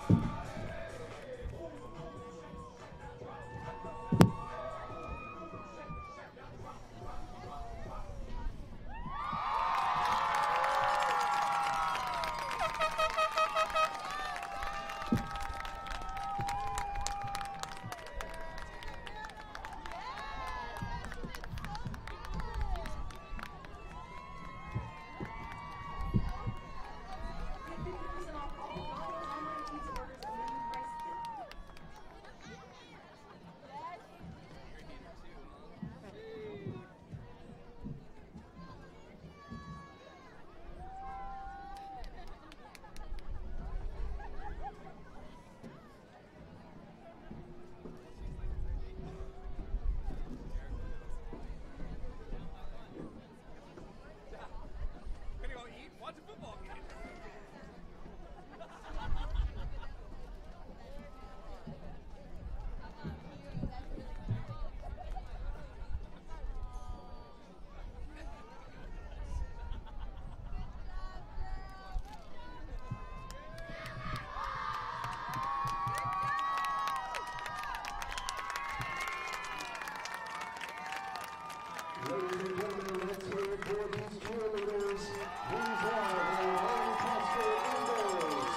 Ladies and gentlemen, let's hear it for these cheerleaders. These are the Lancaster Eagles.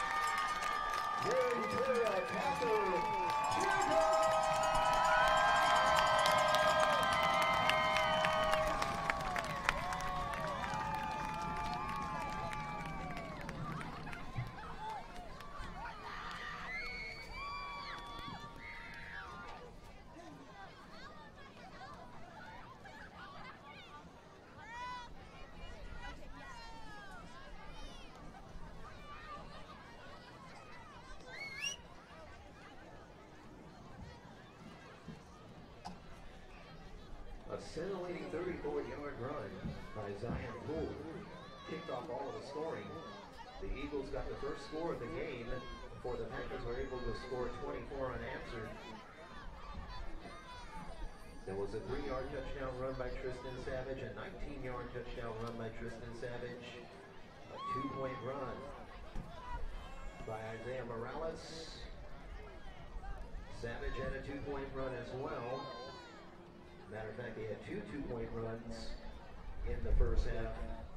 Mary Tara Packard, cheerleader. A scintillating 34-yard run by Zion Poole kicked off all of the scoring. The Eagles got the first score of the game before the Packers were able to score 24 unanswered. There was a 3-yard touchdown run by Tristan Savage, a 19-yard touchdown run by Tristan Savage, a 2-point run by Isaiah Morales. Savage had a 2-point run as well. Matter of fact, they had two 2-point runs in the first half.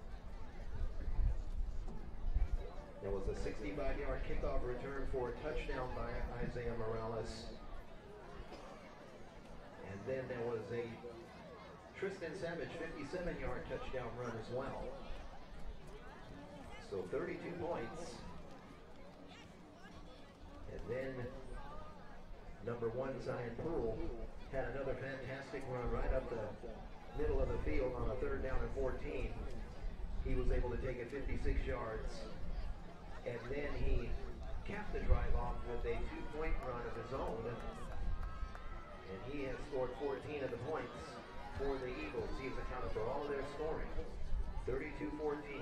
There was a 65-yard kickoff return for a touchdown by Isaiah Morales. And then there was a Tristan Savage 57-yard touchdown run as well. So 32 points. And then number 1, Zion Poole, had another fantastic run right up the middle of the field on a 3rd down and 14. He was able to take it 56 yards. And then he capped the drive off with a 2-point run of his own. And he has scored 14 of the points for the Eagles. He has accounted for all of their scoring. 32-14.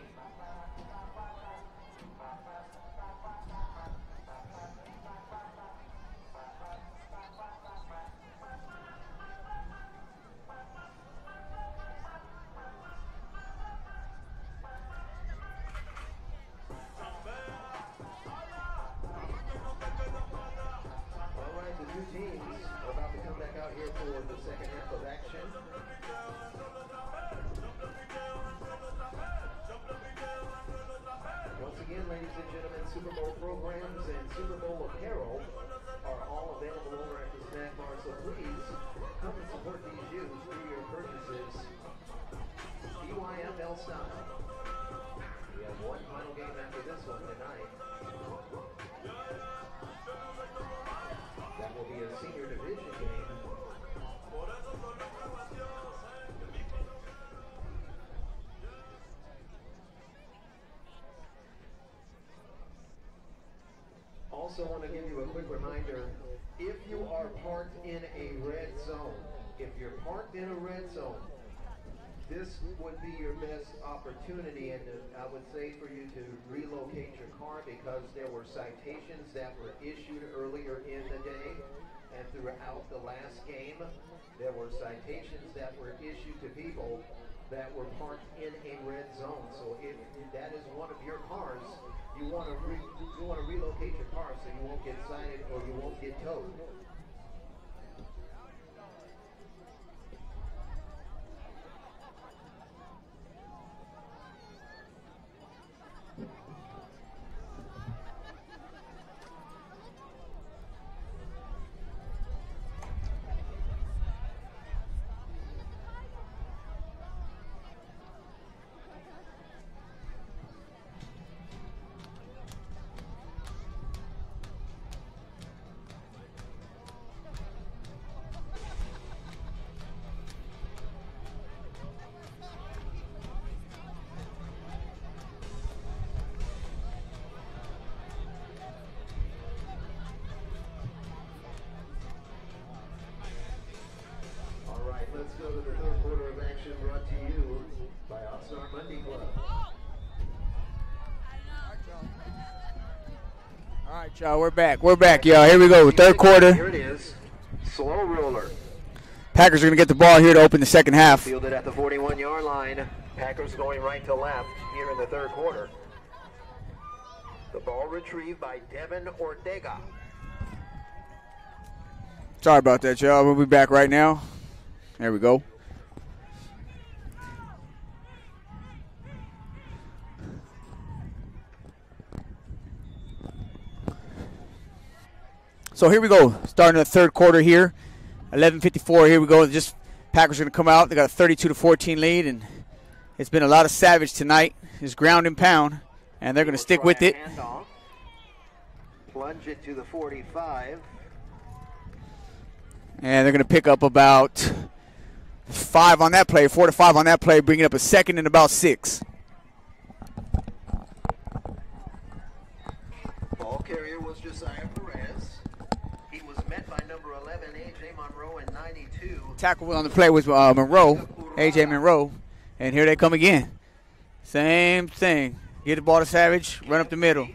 Teams are about to come back out here for the second half of action. Once again, ladies and gentlemen, Super Bowl programs and Super Bowl apparel are all available over at the snack bar, so please come and support these youths through your purchases. BYFL style. We have one final game after this one tonight. That will be a senior division game. Also want to give you a quick reminder, if you are parked in a red zone, this would be your best opportunity, and I would say for you to relocate your car, because there were citations that were issued earlier in the day and throughout the last game. There were citations that were issued to people that were parked in a red zone. So if that is one of your cars, you want to relocate your car so you won't get cited or you won't get towed. Let's go to the third quarter of action brought to you by Oxnard Monday Club. All right, y'all, we're back. We're back, y'all. Here we go. Third quarter. Here it is. Slow roller. Packers are going to get the ball here to open the second half. Fielded at the 41-yard line. Packers going right to left here in the third quarter. The ball retrieved by Devin Ortega. Sorry about that, y'all. We'll be back right now. There we go. So here we go. Starting the third quarter here. 11:54. Here we go. Just Packers are going to come out. They got a 32-14 lead, and it's been a lot of savage tonight. It's ground and pound, and they're going to stick with it. Handoff. Plunge it to the 45. And they're going to pick up about 5 on that play, 4 to 5 on that play, bringing up a second and about 6. Ball carrier was Josiah Perez. He was met by number 11, A.J. Monroe, and 92. Tackle on the play was Monroe, A.J. Monroe. And here they come again. Same thing. Get the ball to Savage, run up the middle.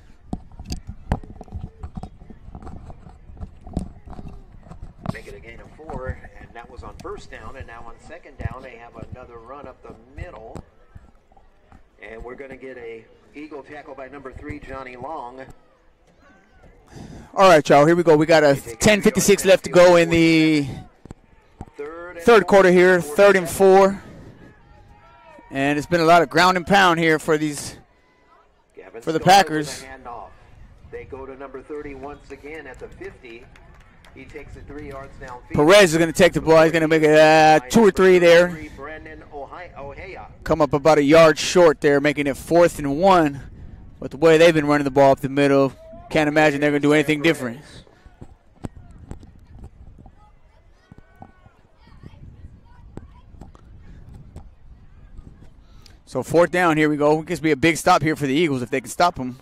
Make it a gain of 4, and that was on first down. And now on second down, they have another run up the middle. And we're going to get a Eagle tackle by number 3, Johnny Long. All right, y'all, here we go. We got a 10:56 left to go in the third quarter here, 3rd and 4. And it's been a lot of ground and pound here for the Packers. They go to number 30 once again at the 50. He takes it 3 yards downfield. Perez is going to take the ball. He's going to make it 2 or 3 there. Come up about a yard short there, making it 4th and 1. But the way they've been running the ball up the middle, can't imagine they're going to do anything different. So 4th down, here we go. It could be a big stop here for the Eagles if they can stop them.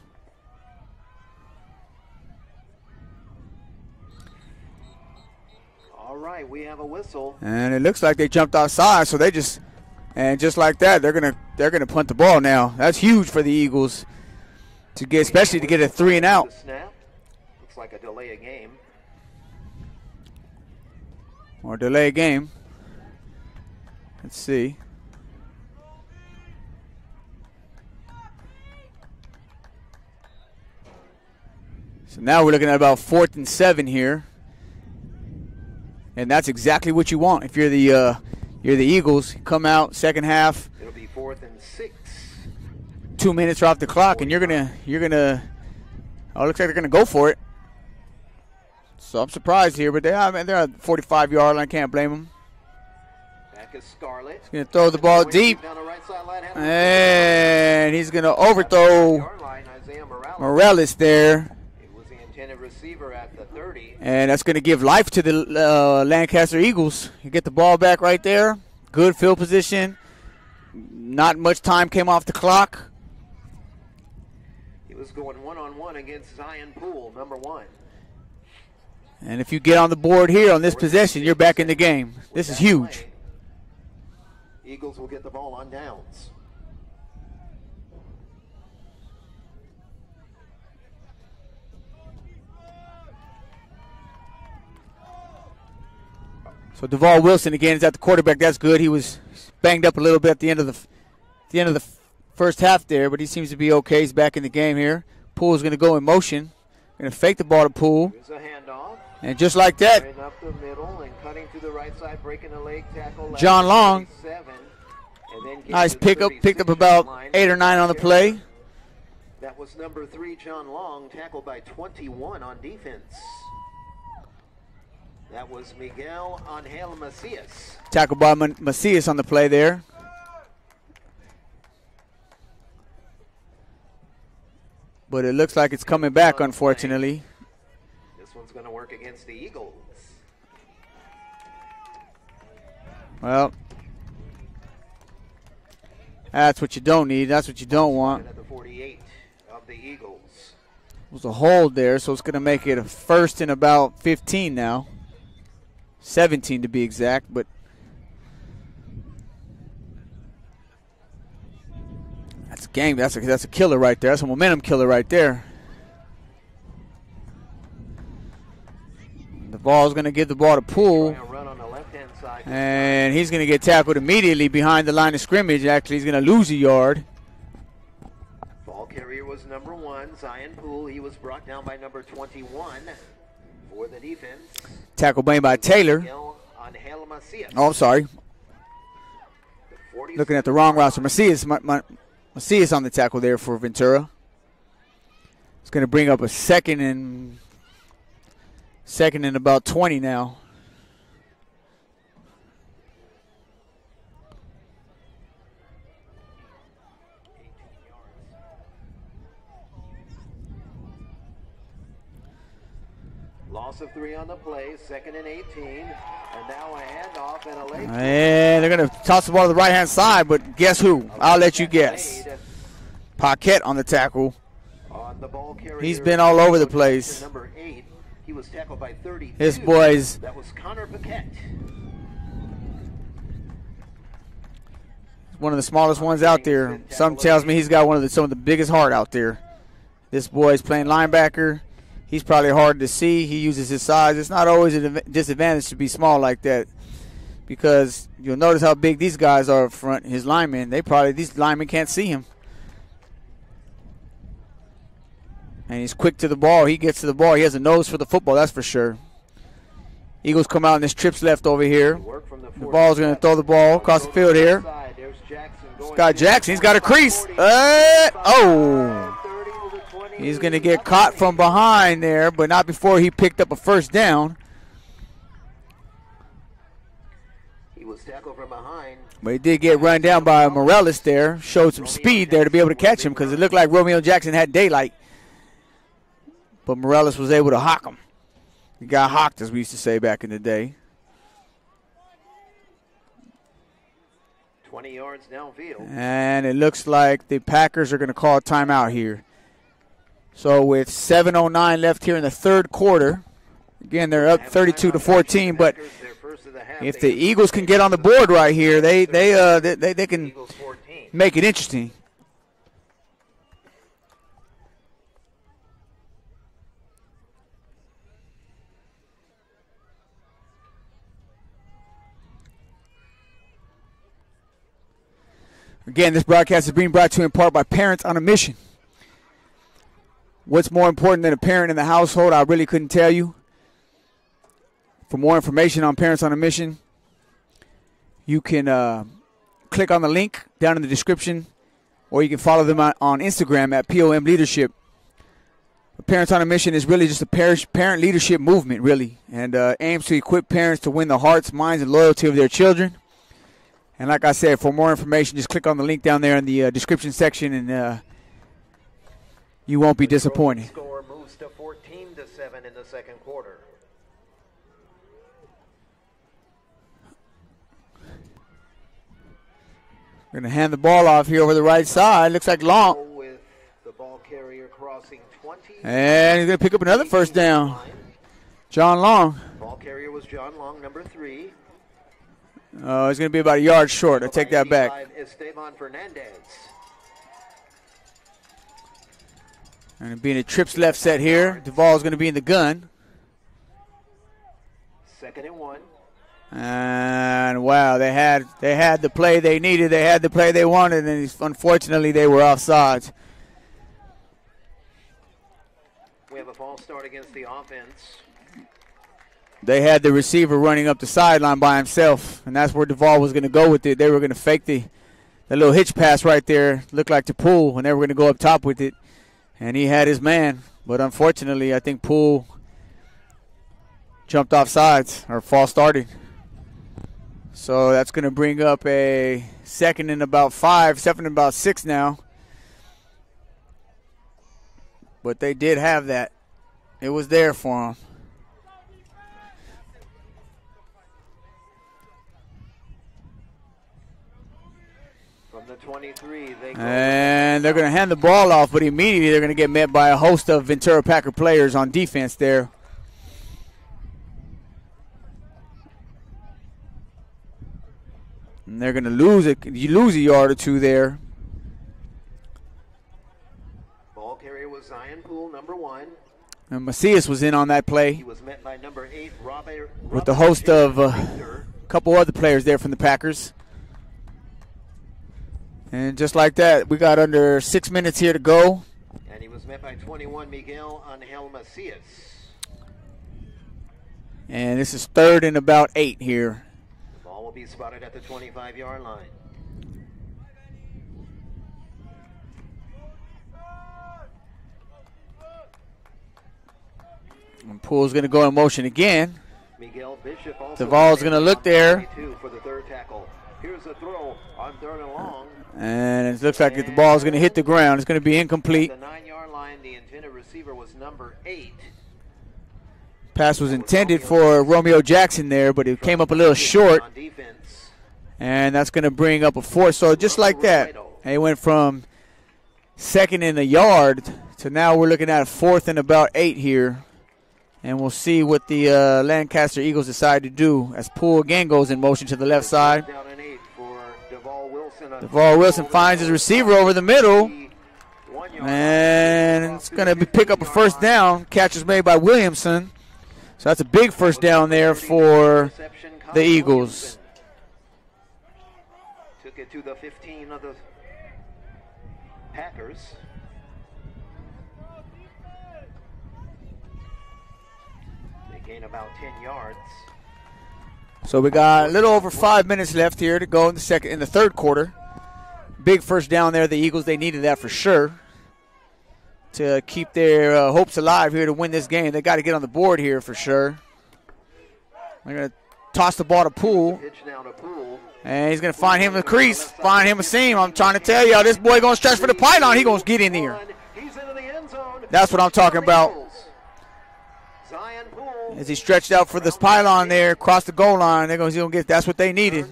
All right, we have a whistle. And it looks like they jumped outside, so they just like that, they're gonna punt the ball now. That's huge for the Eagles to get, especially to get a 3 and out. Snap. Looks like a delay of game. Or delay game. Let's see. So now we're looking at about 4th and 7 here. And that's exactly what you want if you're the Eagles. Come out second half. It'll be 4th and 6. 2 minutes are off the clock, and you're gonna. Oh, it looks like they're gonna go for it. So I'm surprised here, but they're at 45-yard line. Can't blame them. Back is Scarlett. He's gonna throw the ball deep, and he's gonna overthrow Morales there. Receiver at the 30. And that's going to give life to the Lancaster Eagles. You get the ball back right there. Good field position. Not much time came off the clock. He was going one-on-one against Zion Poole, number 1. And if you get on the board here on this possession, you're back in the game. This is huge. Eagles will get the ball on downs. So Duval Wilson again is at the quarterback. That's good. He was banged up a little bit at the end of the first half there, but he seems to be okay. He's back in the game here. Poole's going to go in motion. Going to fake the ball to Poole. Here's a handoff. And just like that, Right up the middle and cutting to the right side, breaking the leg tackle. John Long, 37, and then nice gets to the pickup. Picked up 36 about line. 8 or 9 on the play. That was number 3, John Long, tackled by 21 on defense. That was Miguel Angel Macias. Tackled by Macias on the play there. But it looks like it's coming back, unfortunately. This one's going to work against the Eagles. Well, that's what you don't need. That's what you don't want. At the 48 of the Eagles. It was a hold there, so it's going to make it a first and about 15 now. 17 to be exact, but that's a game. That's a killer right there. That's a momentum killer right there. The ball's going to give the ball to Poole, and he's going to get tackled immediately behind the line of scrimmage. Actually, he's going to lose a yard. Ball carrier was number 1, Zion Poole. He was brought down by number 21 for the defense. Tackle made by Taylor. Oh, I'm sorry. Looking at the wrong roster. Macias on the tackle there for Ventura. It's going to bring up a second and about 20 now. Loss of 3 on the play, 2nd and 18, and now a handoff and a late. And they're going to toss the ball to the right-hand side, but guess who? I'll let you guess. Paquette on the tackle. On the ball carrier, he's been all over the place. Number 8, he was tackled by 32. His boys. That was Connor Paquette. One of the smallest ones out there. Some tells me he's got some of the biggest heart out there. This boy's playing linebacker. He's probably hard to see. He uses his size. It's not always a disadvantage to be small like that, because you'll notice how big these guys are up front. His linemen, these linemen can't see him. And he's quick to the ball. He gets to the ball. He has a nose for the football, that's for sure. Eagles come out and there's trips left over here. The ball's going to throw the ball across the field here. Scott Jackson, he's got a crease. He's going to get caught from behind there, but not before he picked up a first down. He was tackled from behind. But he did get run down by Morales there. Showed some speed there to be able to catch him, because it looked like Romeo Jackson had daylight. But Morales was able to hawk him. He got hawked, as we used to say back in the day. 20 yards downfield. And it looks like the Packers are going to call a timeout here. So with 7:09 left here in the third quarter, again, they're up 32-14, but if the Eagles can get on the board right here, they can make it interesting. Again, this broadcast is being brought to you in part by Parents on a Mission. What's more important than a parent in the household, I really couldn't tell you. For more information on Parents on a Mission, you can click on the link down in the description, or you can follow them on Instagram at POM Leadership. Parents on a Mission is really just a parent leadership movement, really, and aims to equip parents to win the hearts, minds, and loyalty of their children. And like I said, for more information, just click on the link down there in the description section, and you won't be disappointed. Score moves to 14-7 in the second quarter. We're going to hand the ball off here over the right side. Looks like Long. With the ball carrier crossing 20. And he's going to pick up another first down. John Long. Ball carrier was John Long, number 3. He's going to be about a yard short. I take that back. Esteban Fernandez. And being a trips left set here, Duvall's going to be in the gun. 2nd and 1. And wow, they had the play they needed, they had the play they wanted, and unfortunately they were offsides. We have a false start against the offense. They had the receiver running up the sideline by himself, and that's where Duvall was going to go with it. They were going to fake the little hitch pass right there, looked like to Poole, and they were going to go up top with it. And he had his man, but unfortunately I think Poole jumped off sides or false started. So that's going to bring up a second and about 5, second and about 6 now. But they did have that. It was there for them. From the 23, and they're going to hand the ball off, but immediately they're going to get met by a host of Ventura Packer players on defense there. And they're going to lose it. You lose a yard or two there. Ball carrier was Zion Poole, number 1. And Macias was in on that play. He was met by number 8, Robert with the host of a couple other players there from the Packers. And just like that, we got under 6 minutes here to go. And he was met by 21, Miguel Angel Macias. And this is 3rd and about 8 here. The ball will be spotted at the 25-yard line. And Poole's going to go in motion again. Miguel Bishop also Duvall's going to look there. For the 3rd tackle. Here's a throw on 3rd and long. And it looks like the ball is going to hit the ground. It's going to be incomplete. At the 9-yard line, the intended receiver was number 8. Pass was intended for Romeo Jackson there, but it came up a little short. And that's going to bring up a 4th. So just like that, they went from 2nd and a yard to now we're looking at a 4th and about 8 here. And we'll see what the Lancaster Eagles decide to do as Poole again goes in motion to the left side. Duvall Wilson finds his receiver over the middle. And it's going to pick up a 1st down. Catch is made by Williamson. So that's a big 1st down there for the Eagles. Took it to the 15 of the Packers. They gain about 10 yards. So we got a little over 5 minutes left here to go in the 3rd quarter. Big 1st down there. The Eagles, they needed that for sure to keep their hopes alive here to win this game. They got to get on the board here for sure. They're going to toss the ball to Poole. And he's going to find him a crease, find him a seam. I'm trying to tell y'all, this boy going to stretch for the pylon. He's going to get in there. That's what I'm talking about. As he stretched out for this pylon there, across the goal line, they're going to get. That's what they needed.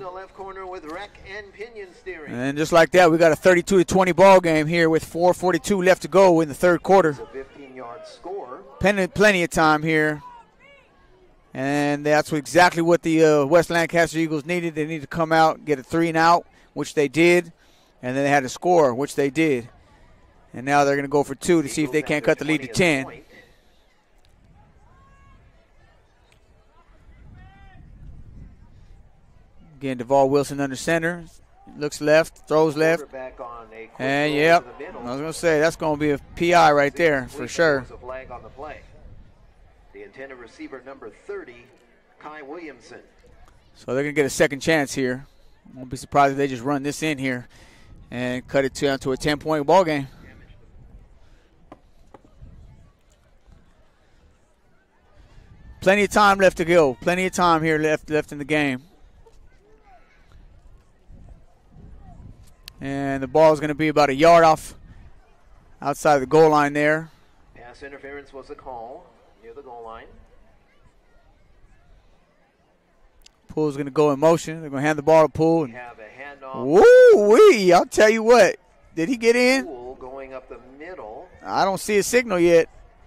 And just like that, we got a 32-20 ball game here with 4:42 left to go in the 3rd quarter. It's a 15-yard score. Plenty of time here. And that's exactly what the West Lancaster Eagles needed. They needed to come out, get a 3 and out, which they did. And then they had to score, which they did. And now they're going to go for 2 to see if they can't cut the lead to 10. Again, Duvall Wilson under center. Looks left, throws left. And, yep, I was going to say, that's going to be a PI right there for sure. The intended receiver, number 30, Kai Williamson. So they're going to get a 2nd chance here. Won't be surprised if they just run this in here and cut it down to a 10-point ball game. Plenty of time left to go. Plenty of time here left in the game. And the ball is going to be about a yard off outside the goal line there. Pass interference was a call near the goal line. Poole's going to go in motion. They're going to hand the ball to Poole. We have a handoff. Woo-wee, I'll tell you what. Did he get in? Poole going up the middle. I don't see a signal yet.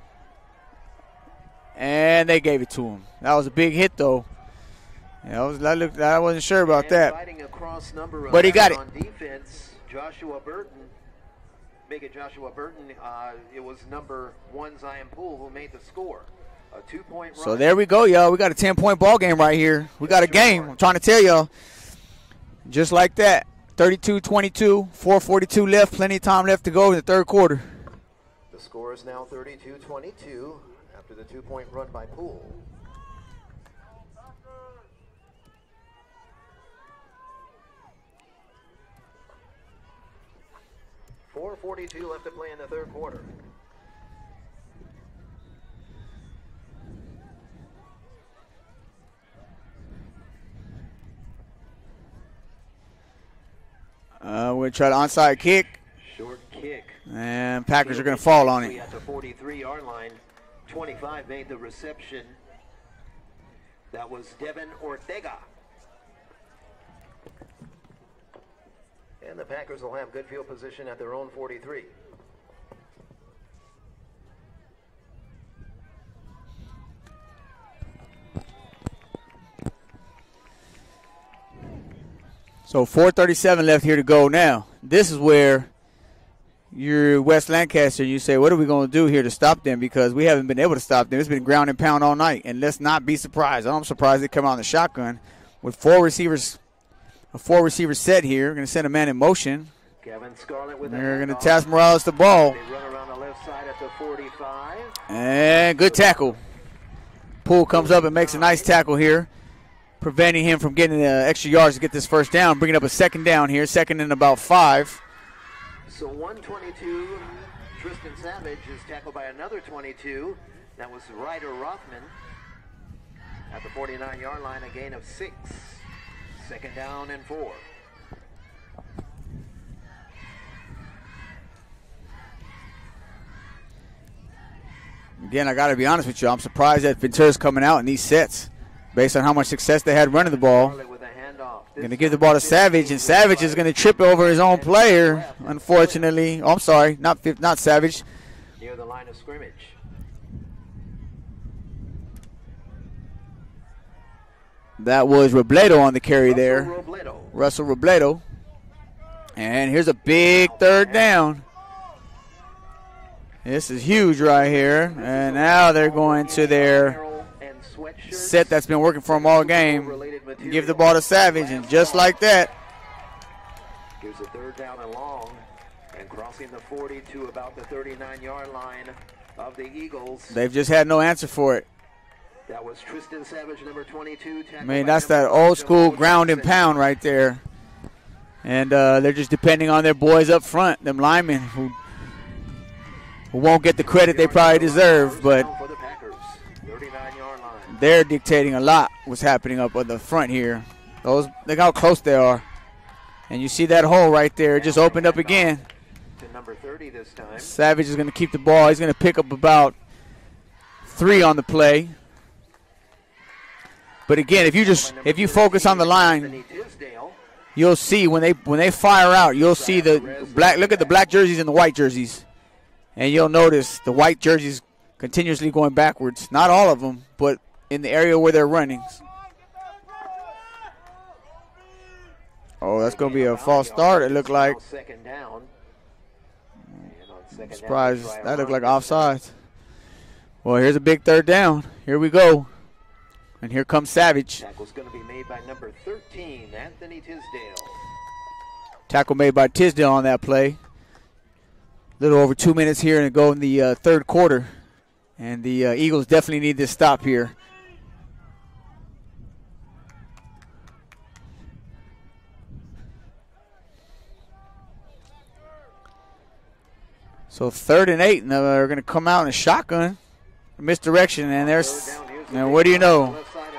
And they gave it to him. That was a big hit, though. Yeah, I wasn't sure about that. But he got it. On defense, Joshua Burton. Make it Joshua Burton. It was number 1, Zion Poole, who made the score. A 2-point So there we go, y'all. We got a 10-point ball game right here. We got a game. I'm trying to tell y'all. Just like that. 32-22, 4:42 left. Plenty of time left to go in the third quarter. The score is now 32-22 after the 2-point run by Poole. .442 left to play in the third quarter. We're going to try the onside kick. Short kick. And Packers are going to fall on it. At the 43-yard line, 25 made the reception. That was Devin Ortega. And the Packers will have good field position at their own 43. So 4:37 left here to go now. This is where you're West Lancaster. You say, what are we going to do here to stop them? Because we haven't been able to stop them. It's been ground and pound all night. And let's not be surprised. I'm surprised they come out in the shotgun with four receivers. A four-receiver set here. We're going to send a man in motion. Kevin Scarlett with They're going to task Morales the ball. They run around the left side at the 45. And good tackle. Poole comes up and makes a nice tackle here, preventing him from getting extra yards to get this first down, bringing up a second down here, second and about 5. So 122, Tristan Savage is tackled by another 22. That was Ryder Rothman at the 49-yard line, a gain of 6. Second down and 4. Again, I got to be honest with you. I'm surprised that Ventura's coming out in these sets based on how much success they had running the ball. Going to give the ball to Savage, and Savage is going to trip over his own player, unfortunately. Oh, I'm sorry, not Savage. Near the line of scrimmage. That was Robledo on the carry there. Robledo. Russell Robledo. And here's a big third down. This is huge right here. And now they're going to their set that's been working for them all game. Give the ball to Savage, and just like that. Here's a third down and long. And crossing the 40 to about the 39-yard line of the Eagles. They've just had no answer for it. That was Tristan Savage, number 22. I mean, that's that old school ground and pound right there. And they're just depending on their boys up front, them linemen who won't get the credit they probably deserve, but they're dictating a lot what's happening up on the front here. Look how close they are. And you see that hole right there. It just opened up again. To number 30 this time. Savage is going to keep the ball. He's going to pick up about 3 on the play. But again, if you focus on the line, you'll see when they fire out, you'll see the black. Look at the black jerseys and the white jerseys, and you'll notice the white jerseys continuously going backwards. Not all of them, but in the area where they're running. Oh, that's going to be a false start. It looked like. Second down. Surprised that looked like offsides. Well, here's a big third down. Here we go. And here comes Savage. Tackle's going to be made by number 13, Anthony Tisdale. Tackle made by Tisdale on that play. A little over 2 minutes here and go in the third quarter. And the Eagles definitely need this stop here. So 3rd and 8, and they're going to come out in a shotgun. Misdirection, and there's, and what do you know?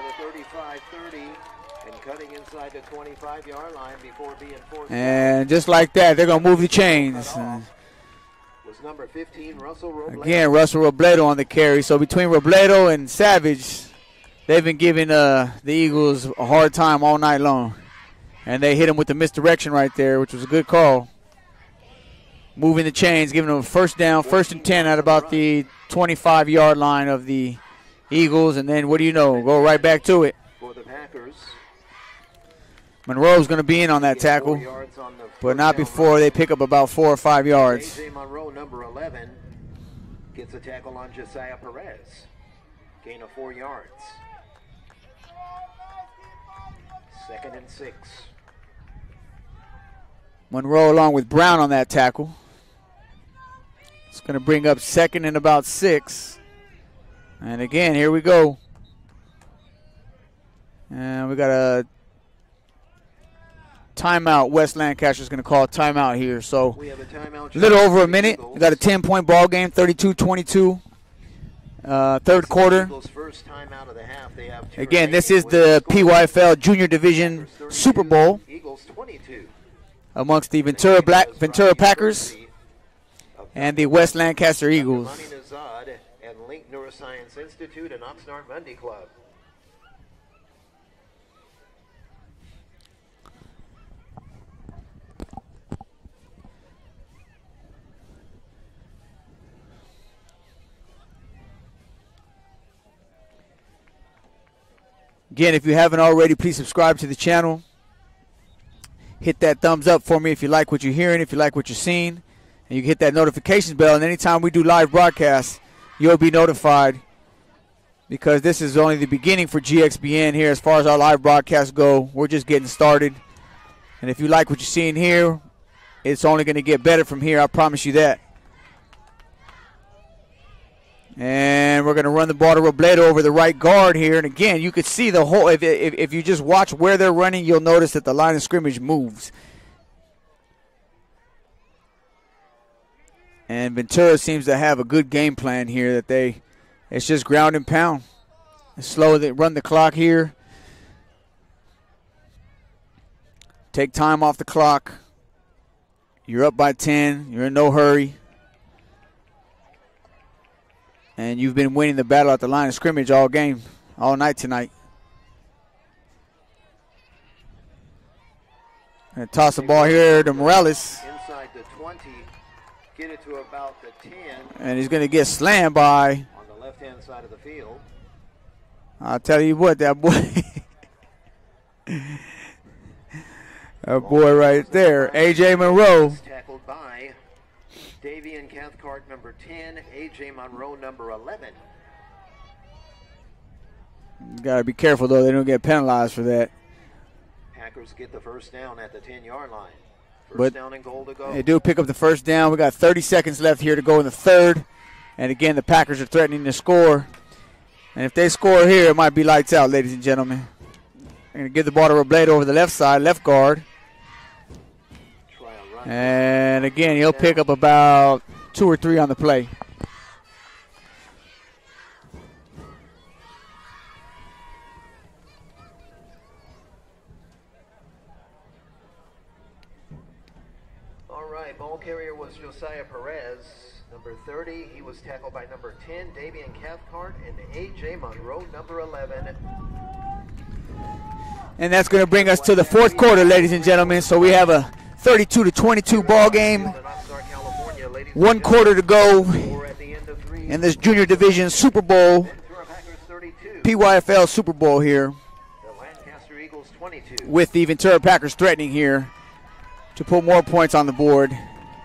And just like that, they're going to move the chains. Was number 15, Russell Robledo. Again, Russell Robledo on the carry. So between Robledo and Savage, they've been giving the Eagles a hard time all night long. And they hit him with the misdirection right there, which was a good call. Moving the chains, giving them a first down, 1st and 10 at about the 25-yard line of the Eagles. And then what do you know? Go right back to it. For the Packers. Monroe's going to be in on that tackle, but not before they pick up about 4 or 5 yards. A.J. Monroe, number 11, gets a tackle on Josiah Perez. Gain of 4 yards. 2nd and 6. Monroe along with Brown on that tackle. It's going to bring up 2nd and about 6. And again, here we go. And we got a timeout. West Lancaster's going to call a timeout here. So We have a timeout. a little over a minute. We got a 10-point ball game, 32-22. Third quarter. Eagles' first timeout of the half. They have 2 Again, this remaining is the with score. PYFL Junior Division Super Bowl Eagles 22. amongst the Ventura Packers and the West Lancaster Eagles. Monty Nazad and Link Neuroscience Institute and Oxnard Monday Club. Again, if you haven't already, please subscribe to the channel. Hit that thumbs up for me if you like what you're hearing, if you like what you're seeing. And you can hit that notifications bell. And anytime we do live broadcasts, you'll be notified, because this is only the beginning for GXBN here as far as our live broadcasts go. We're just getting started. And if you like what you're seeing here, it's only going to get better from here. I promise you that. And we're going to run the ball to Robledo over the right guard here. And again, you could see the whole, if you just watch where they're running, you'll notice that the line of scrimmage moves. And Ventura seems to have a good game plan here, that it's just ground and pound. Slow, they run the clock here. Take time off the clock. You're up by 10. You're in no hurry. And you've been winning the battle at the line of scrimmage all game, all night tonight. And toss the ball here to Morales. Inside the 20, get it to about the 10. And he's going to get slammed by, On the left-hand side of the field. I'll tell you what, that boy. That boy right there, A.J. Monroe. Tackled by Davian Cathcart, number 10, A.J. Monroe, number 11. You got to be careful, though. They don't get penalized for that. Packers get the first down at the 10-yard line. First But down and goal to go. they do pick up the first down. We got 30 seconds left here to go in the third. And again, the Packers are threatening to score. And if they score here, it might be lights out, ladies and gentlemen. They're going to give the ball to Robledo over the left side, left guard. And again, he'll pick up about 2 or 3 on the play. All right, ball carrier was Josiah Perez, number 30. He was tackled by number 10, Davian Cathcart, and A.J. Monroe, number 11. And that's going to bring us to the fourth quarter, ladies and gentlemen. So we have a 32-22 ball game. 1 quarter to go in this Junior Division Super Bowl, PYFL Super Bowl here, with the Ventura Packers threatening here to put more points on the board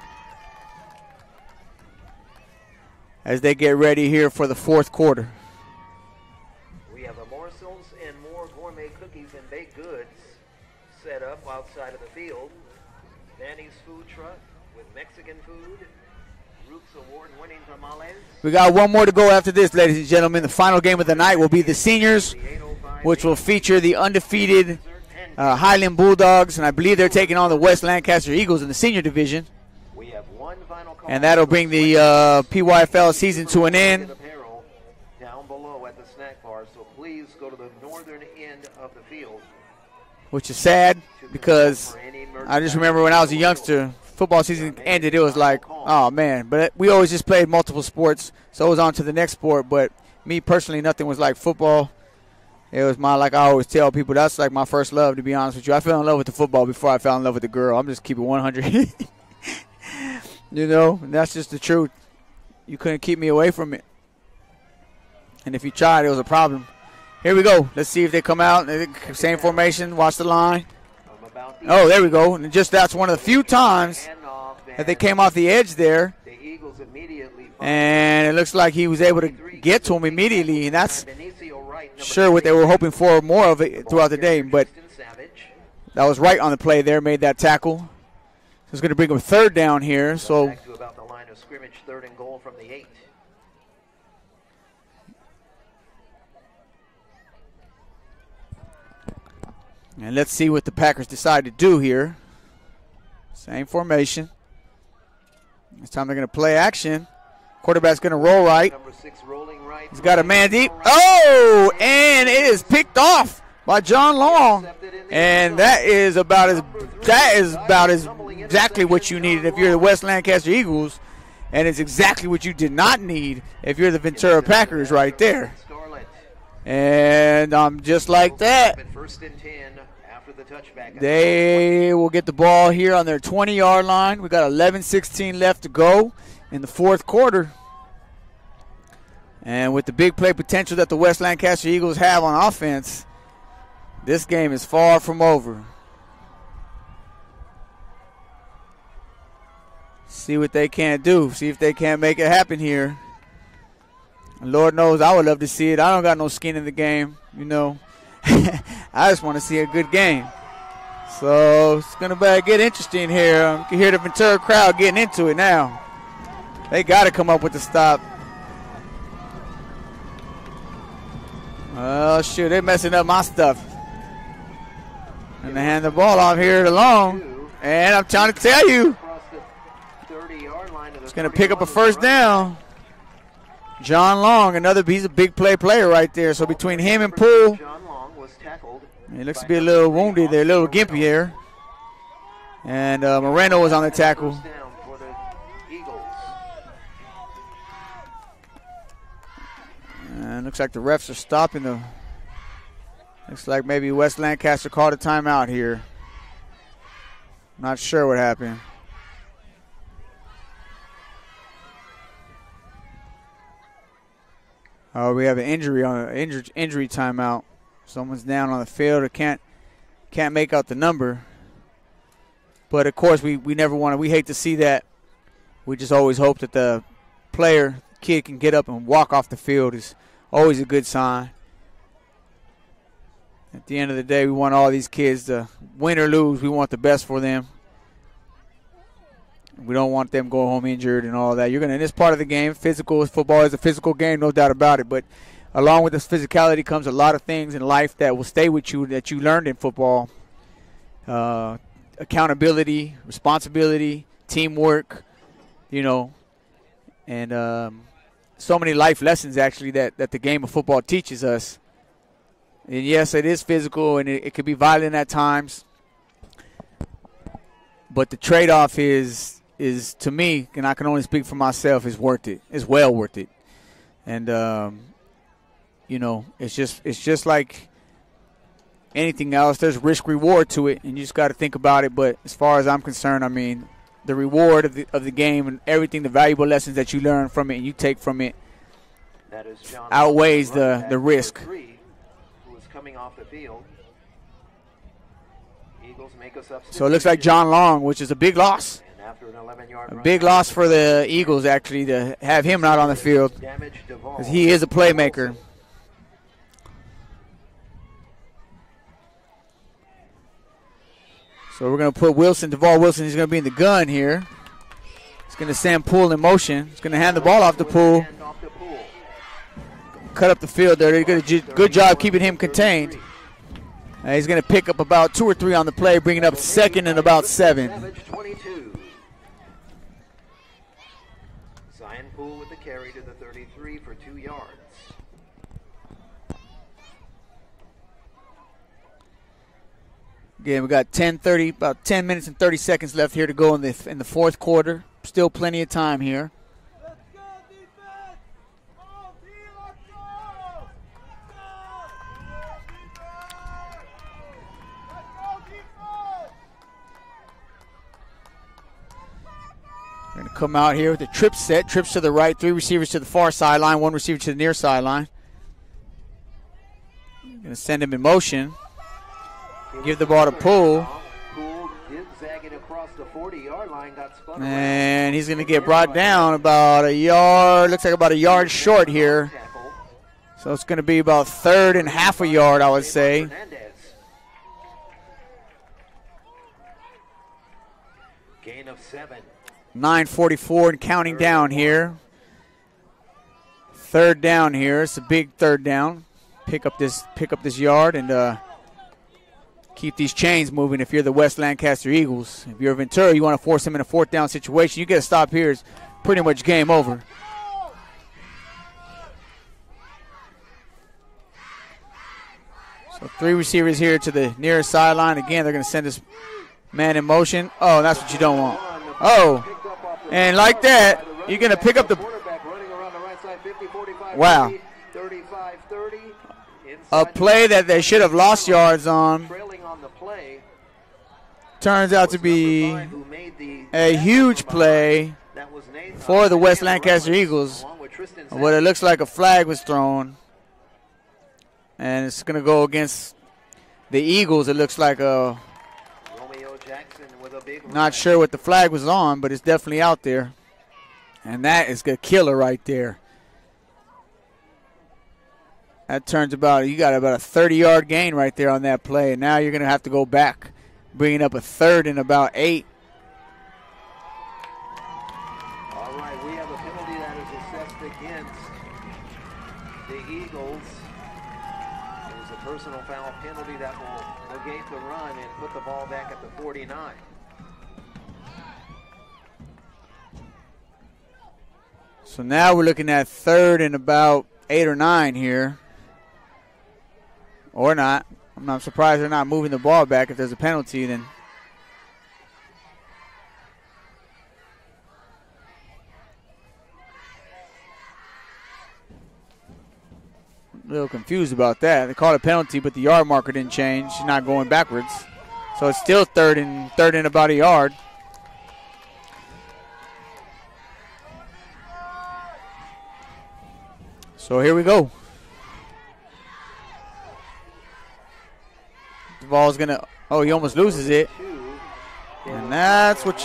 as they get ready here for the fourth quarter. We have a morsels and more gourmet cookies and baked goods set up outside of the field. Danny's food truck with Mexican food. Roots award-winning tamales. We got 1 more to go after this, ladies and gentlemen. The final game of the night will be the seniors, which will feature the undefeated Highland Bulldogs, and I believe they're taking on the West Lancaster Eagles in the senior division. We have one final call. And that'll bring the PYFL season to an end. Down below at the snack bar, so please go to the northern end of the field. Which is sad, because I just remember when I was a youngster, football season ended, it was like, oh man. But we always just played multiple sports, so it was on to the next sport. But me personally, nothing was like football. It was like I always tell people, that's like my first love, to be honest with you. I fell in love with the football before I fell in love with the girl. I'm just keeping 100. You know, and that's just the truth. You couldn't keep me away from it. And if you tried, it was a problem. Here we go. Let's see if they come out. Same formation. Watch the line. Oh, there we go. And just that's one of the few times that they came off the edge there. The Eagles immediately And it looks like he was able to get to him immediately, and that's sure what they were hoping for, more of it throughout the day. But that was right on the play there, made that tackle. So it's going to bring him 3rd down here. So back to about the line of scrimmage, 3rd and goal from the 8. And let's see what the Packers decide to do here. Same formation. This time they're going to play action. Quarterback's going to roll right. Number 6 rolling right. He's got a man deep. Oh, and it is picked off by John Long. And that is about exactly what you needed if you're the West Lancaster Eagles. And it's exactly what you did not need if you're the Ventura Packers right there. And just like that, they will get the ball here on their 20-yard line. We got 11:16 left to go in the 4th quarter. And with the big play potential that the West Lancaster Eagles have on offense, this game is far from over. See what they can do. See if they can't make it happen here. And Lord knows I would love to see it. I don't got no skin in the game, you know. I just want to see a good game. So it's going to get interesting here. You can hear the Ventura crowd getting into it now. They got to come up with the stop. Oh, shoot, they're messing up my stuff. And they hand the ball off here to Long. And I'm trying to tell you, it's going to pick up a 1st down. John Long, he's a big player right there. So between him and Poole, he looks to be a little wounded there, a little gimpy here. And Moreno was on the tackle. And looks like the refs are stopping the. Looks like maybe West Lancaster called a timeout here. Not sure what happened. Oh, we have an injury injury timeout. Someone's down on the field or can't make out the number. But of course we never want to. We hate to see that. We just always hope that the kid can get up and walk off the field. Is always a good sign. At the end of the day, we want all these kids to win or lose. We want the best for them. We don't want them going home injured and all that. In this part of the game, football is a physical game, no doubt about it. But along with this physicality comes a lot of things in life that will stay with you that you learned in football. Accountability, responsibility, teamwork, and so many life lessons actually that the game of football teaches us. And yes, it is physical and it can be violent at times. But the trade-off is to me, and I can only speak for myself, is worth it. It's well worth it. And it's just like anything else. There's risk reward to it, and you just got to think about it. But as far as I'm concerned, I mean, the reward of the game and everything, the valuable lessons that you learn from it and you take from it, outweighs the risk. Who is coming off the field. Eagles make a substitution. So it looks like John Long, which is a big loss. A big loss for the Eagles, actually, to have him not on the field, because he is a playmaker. So we're going to put DeVar Wilson, he's going to be in the gun here. He's going to send Poole in motion. He's going to hand the ball off to Poole. Cut up the field there. They did a good job keeping him contained. He's going to pick up about 2 or 3 on the play, bringing up 2nd and about 7. Zion Poole with the carry to the 33 for 2 yards. Again, we got about 10 minutes and 30 seconds left here to go in the 4th quarter. Still plenty of time here. We're going to come out here with a trip set. Trips to the right, 3 receivers to the far sideline, 1 receiver to the near sideline. Going to send him in motion. Give the ball to Poole. Poole zigzagging across the 40-yard line, got spun And he's going to get brought down about a yard. Looks like about a yard short here. So it's going to be about 3rd and half a yard, I would say. Gain of 7. 9:44 and counting down here. 3rd down here. It's a big 3rd down. Pick up this yard and keep these chains moving if you're the West Lancaster Eagles. If you're Ventura, you want to force them in a 4th down situation. You get a stop here, it's pretty much game over. So 3 receivers here to the nearest sideline. Again, they're going to send this man in motion. Oh, that's what you don't want. Oh, and like that, you're going to pick up the... Wow. A play that they should have lost yards on. Turns out to be a huge play for the West Lancaster Eagles. What it looks like a flag was thrown. And it's going to go against the Eagles. It looks like a... Not sure what the flag was on, but it's definitely out there. And that is a killer right there. That turns about, you got about a 30-yard gain right there on that play. And now you're going to have to go back, bringing up a 3rd and about 8. All right, we have a penalty that is assessed against the Eagles. There's a personal foul penalty that will negate the run and put the ball back at the 49. So now we're looking at 3rd and about 8 or 9 here. Or not. I'm not surprised they're not moving the ball back. If there's a penalty, then. A little confused about that. They called a penalty, but the yard marker didn't change. She's not going backwards. So it's still 3rd and about a yard. So here we go. The ball's going to, oh, he almost loses it. And that's what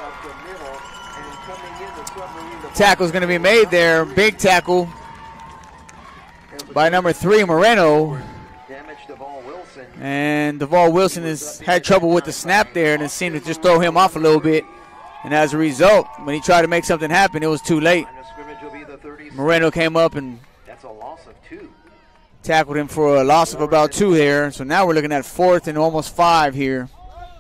tackle's going to be made there. Big tackle by number 3, Moreno. And Devall Wilson has had trouble with the snap there, and it seemed to just throw him off a little bit. And as a result, when he tried to make something happen, it was too late. Moreno came up and tackled him for a loss of about 2 there. So now we're looking at 4th and almost 5 here.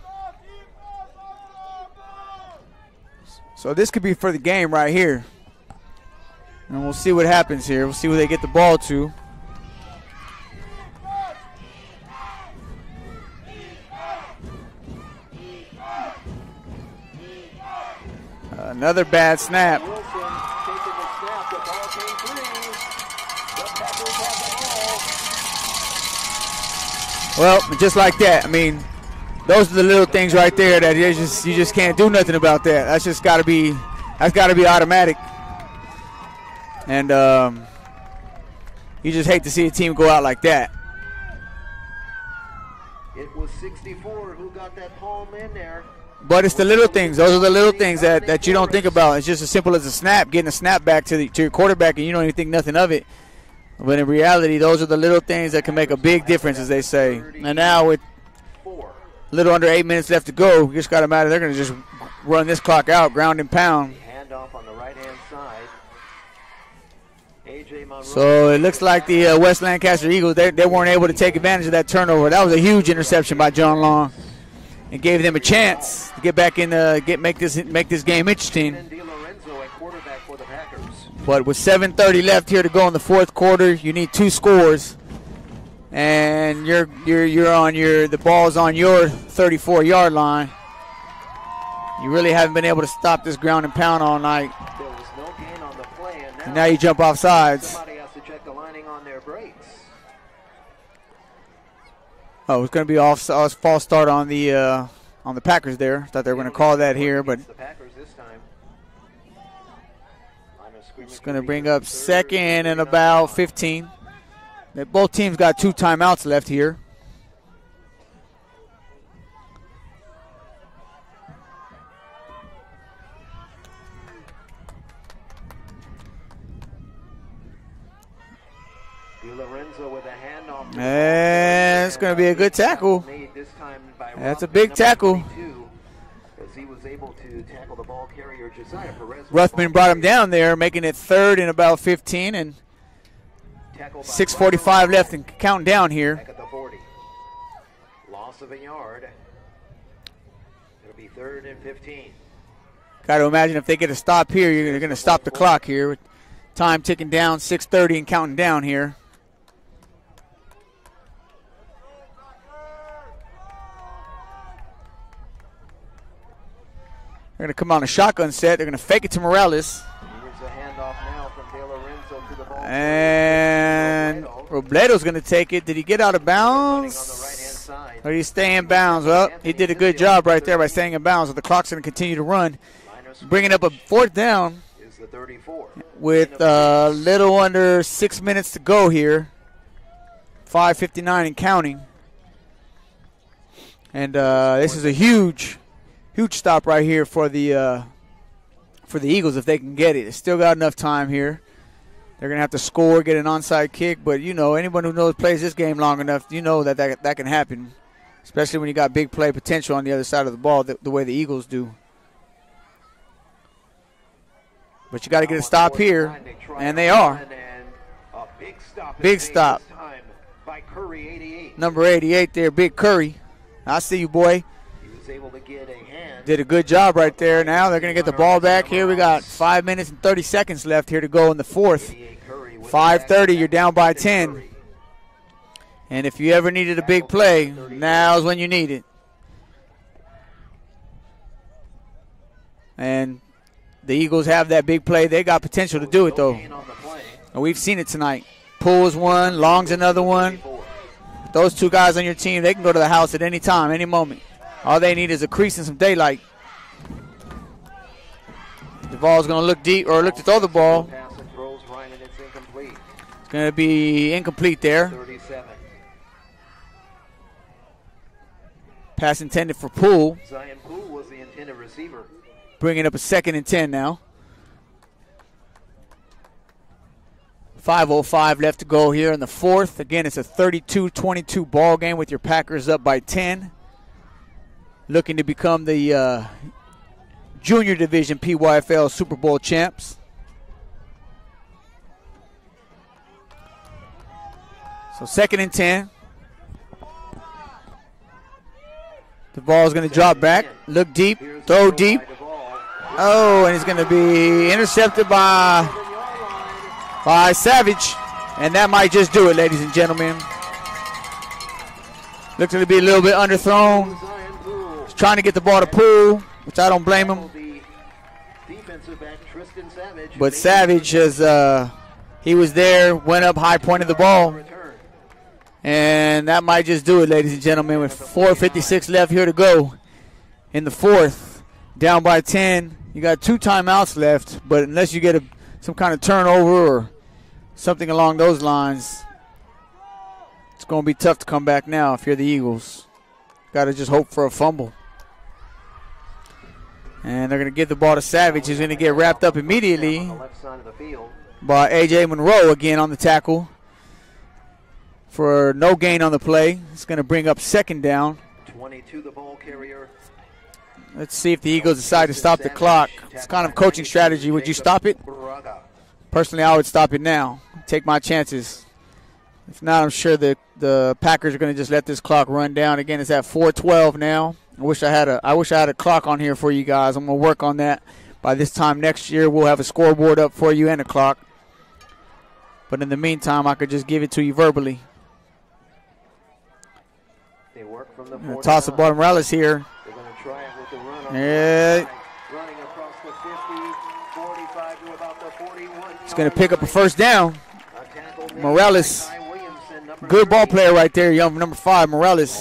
So this could be for the game right here. And we'll see what happens here. We'll see where they get the ball to. Another bad snap. Well, just like that. I mean, those are the little things right there that you just can't do nothing about that. That's just got to be automatic. And you just hate to see a team go out like that. It was 64 who got that palm in there. But it's the little things. Those are the little things that you don't think about. It's just as simple as a snap, getting a snap back to your quarterback, and you don't even think nothing of it. But in reality, those are the little things that can make a big difference, as they say. And now with a little under 8 minutes left to go, you just got to matter. They're going to just run this clock out, ground and pound. Handoff on the right-hand side. So it looks like the West Lancaster Eagles, they weren't able to take advantage of that turnover. That was a huge interception by John Long, and gave them a chance to get back in, make this game interesting. But with 7:30 left here to go in the 4th quarter, you need 2 scores, and you're on the ball's on your 34-yard line. You really haven't been able to stop this ground and pound all night. There was no gain on the play, and now you jump off sides. Somebody has to check the lining on their brakes. Oh, it's going to be a false start on the Packers there. Thought they were going to call that here, but it's going to bring up 2nd and about 15. Both teams got 2 timeouts left here. Lorenzo with a handoff. And it's going to be a good tackle. That's a big tackle. As he was able to tackle the ball carrier, Josiah Perez. Ruthman brought him down there, making it 3rd and about 15, and 6:45 left and counting down here. Back at the 40. Loss of a yard. It'll be 3rd and 15. Got to imagine if they get a stop here, you're going to stop the clock here. With time ticking down, 6:30 and counting down here. They're going to come on a shotgun set. They're going to fake it to Morales. Here's a handoff now from De Lorenzo to the ball. And Robledo's going to take it. Did he get out of bounds? Or did he stay in bounds? Well, he did a good job right there by staying in bounds. So the clock's going to continue to run. Bringing up a 4th down with a little under 6 minutes to go here. 5:59 and counting. And this is a huge stop right here for the Eagles if they can get it. They still got enough time here. They're going to have to score, get an onside kick. But, you know, anyone who plays this game long enough, you know that can happen, especially when you got big play potential on the other side of the ball the way the Eagles do. But you got to get a stop here, and they are. Big stop. Number 88 there, Big Curry. I see you, boy. Did a good job right there. Now they're going to get the ball back here. We got 5 minutes and 30 seconds left here to go in the 4th. 5:30, you're down by 10. And if you ever needed a big play, now's when you need it. And the Eagles have that big play. They got potential to do it, though. And we've seen it tonight. Pool's one, Long's another one. Those two guys on your team, they can go to the house at any time, any moment. All they need is a crease and some daylight. The ball's going to look deep or look to throw the ball. It's going to be incomplete there. Pass intended for Poole. Zion Poole was the intended receiver. Bringing up a 2nd and 10 now. 5:05 left to go here in the 4th. Again, it's a 32-22 ball game with your Packers up by 10. Looking to become the Junior Division PYFL Super Bowl champs. So 2nd and 10. The ball is going to drop back, look deep, throw deep. Oh, and it's going to be intercepted by Savage. And that might just do it, ladies and gentlemen. Looks like to be a little bit underthrown. He's trying to get the ball to Poole, which I don't blame him. But Savage, he was there, went up high, pointed the ball. And that might just do it, ladies and gentlemen, with 4:56 left here to go in the 4th. Down by 10. You got 2 timeouts left, but unless you get some kind of turnover or something along those lines, it's going to be tough to come back now if you're the Eagles. Got to just hope for a fumble. And they're going to give the ball to Savage. He's going to get wrapped up immediately by A.J. Monroe again on the tackle for no gain on the play. It's going to bring up 2nd down. 22 the ball carrier. Let's see if the Eagles decide to stop the clock. It's kind of coaching strategy. Would you stop it? Personally, I would stop it now. Take my chances. If not, I'm sure that the Packers are going to just let this clock run down. Again, it's at 4:12 now. I wish I had a clock on here for you guys. I'm going to work on that. By this time next year, we'll have a scoreboard up for you and a clock. But in the meantime, I could just give it to you verbally. They work from the toss the ball to Morales here. They're going to try it with the run on running across the 50, 45 to about the 41. He's going to pick up a 1st down. Morales, good ball player right there, young number 5, Morales.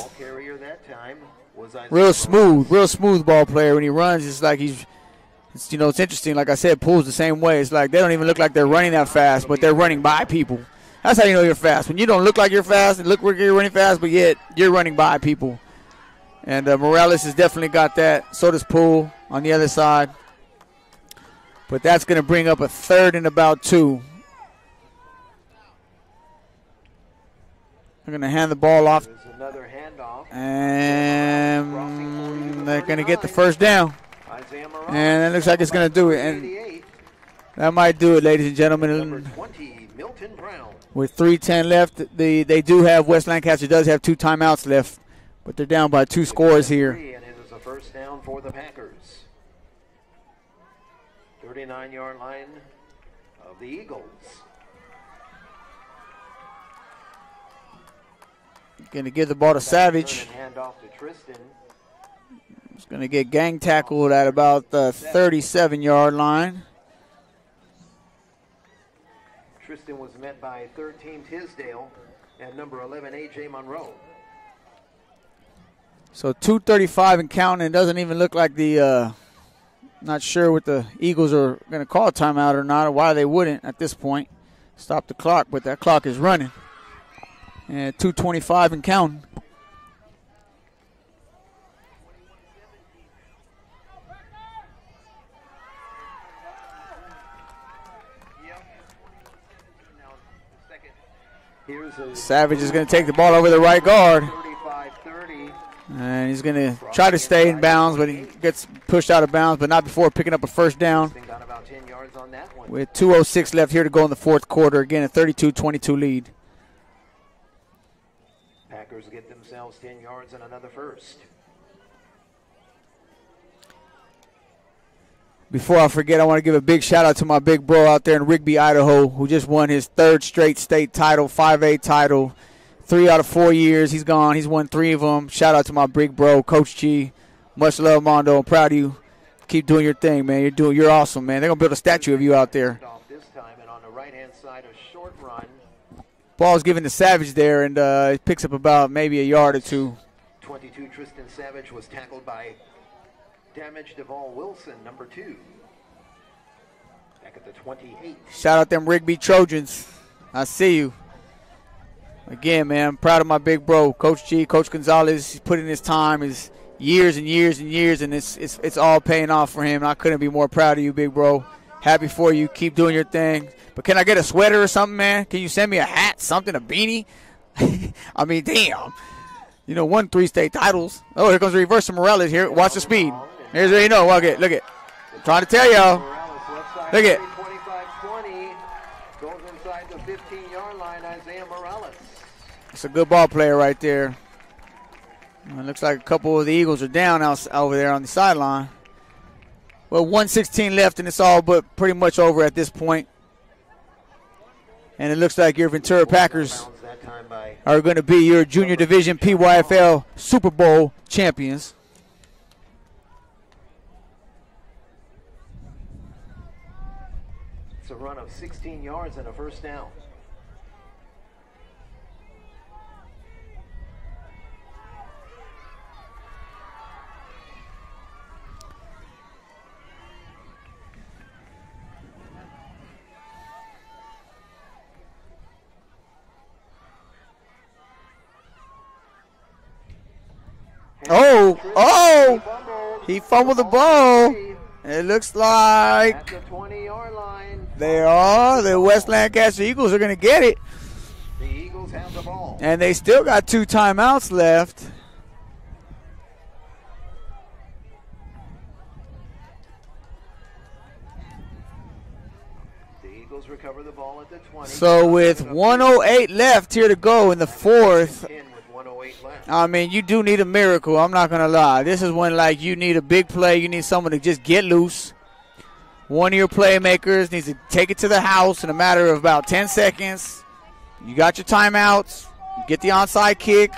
Real smooth ball player. When he runs, it's like it's interesting. Like I said, Poole's the same way. It's like they don't even look like they're running that fast, but they're running by people. That's how you know you're fast. When you don't look like you're fast and look like you're running fast, but yet you're running by people. And Morales has definitely got that. So does Poole on the other side. But that's going to bring up a 3rd and about 2. They're going to hand the ball off. There's another handoff. And they're going to get the first down. Isaiah Morales. And it looks like it's going to do it. And that might do it, ladies and Number gentlemen. 20, Milton Brown. With 3:10 left, they do have, West Lancaster does have 2 timeouts left, but they're down by 2 scores here. And it is a first down for the Packers. 39-yard line of the Eagles. Going to give the ball to Savage. Hand off to Tristan. He's going to get gang tackled at about the 37-yard line. Tristan was met by 13 Tisdale and number 11 A.J. Monroe. So 2:35 and counting. It doesn't even look like the, not sure what the Eagles are going to call a timeout or not, or why they wouldn't at this point. Stop the clock, but that clock is running. And 2:25 and counting. Savage is going to take the ball over the right guard. 35-30. And he's going to try to stay in bounds, but he gets pushed out of bounds, but not before picking up a first down. Got about 10 yards on that one. With 2:06 left here to go in the fourth quarter. Again, a 32-22 lead. Packers get themselves 10 yards and another first. Before I forget, I want to give a big shout out to my big bro out there in Rigby, Idaho, who just won his 3rd straight state title, 5A title, 3 out of 4 years. He's gone. He's won 3 of them. Shout out to my big bro, Coach G. Much love, Mondo. I'm proud of you. Keep doing your thing, man. You're awesome, man. They're gonna build a statue of you out there. This time, and on the right-hand side, a short run. Ball's given to Savage there, and it picks up about maybe a yard or 2. 22 Tristan Savage was tackled by damaged Devon Wilson, number 2. Back at the 28. Shout out them Rigby Trojans. I see you. Again, man, I'm proud of my big bro, Coach G, Coach Gonzalez. He's put in his time, his years and years and years, and it's all paying off for him. I couldn't be more proud of you, big bro. Happy for you. Keep doing your thing. But can I get a sweater or something, man? Can you send me a hat, something, a beanie? I mean, damn. You know, won 3 state titles. Oh, here comes the reverse of Morales here. Watch the speed. Here's what you know. Look at. I'm trying to tell y'all. Look at. 25-20. Goes inside the 15-yard line, Isaiah Morales. It's a good ball player right there. It looks like a couple of the Eagles are down over there on the sideline. Well, 1:16 left, and it's all but pretty much over at this point. And it looks like your Ventura Packers are going to be your Junior Division PYFL Super Bowl champions. It's a run of 16 yards and a first down. He fumbled the ball. It looks like At the 20-yard line. the West Lancaster Eagles are going to get it. The Eagles have the ball. And they still got 2 timeouts left. The Eagles recover the ball at the 20. So with 1:08 left here to go in the fourth, In with 1:08 left. I mean, you do need a miracle. I'm not going to lie. This is when, like, you need a big play. You need someone to just get loose. One of your playmakers needs to take it to the house in a matter of about 10 seconds. You got your timeouts. You get the onside kick.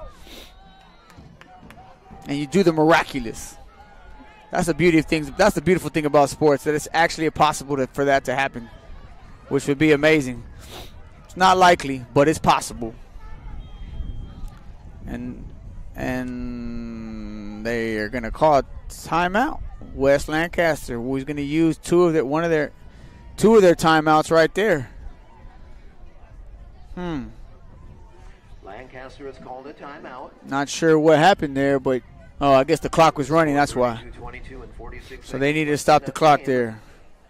And you do the miraculous. That's the beauty of things. That's the beautiful thing about sports, that it's actually possible for that to happen, which would be amazing. It's not likely, but it's possible. And they are going to call a timeout. West Lancaster, who's going to use two of their timeouts right there. Lancaster has called a timeout. Not sure what happened there, but I guess the clock was running. That's why. 22 and 46 So they needed to stop the clock there.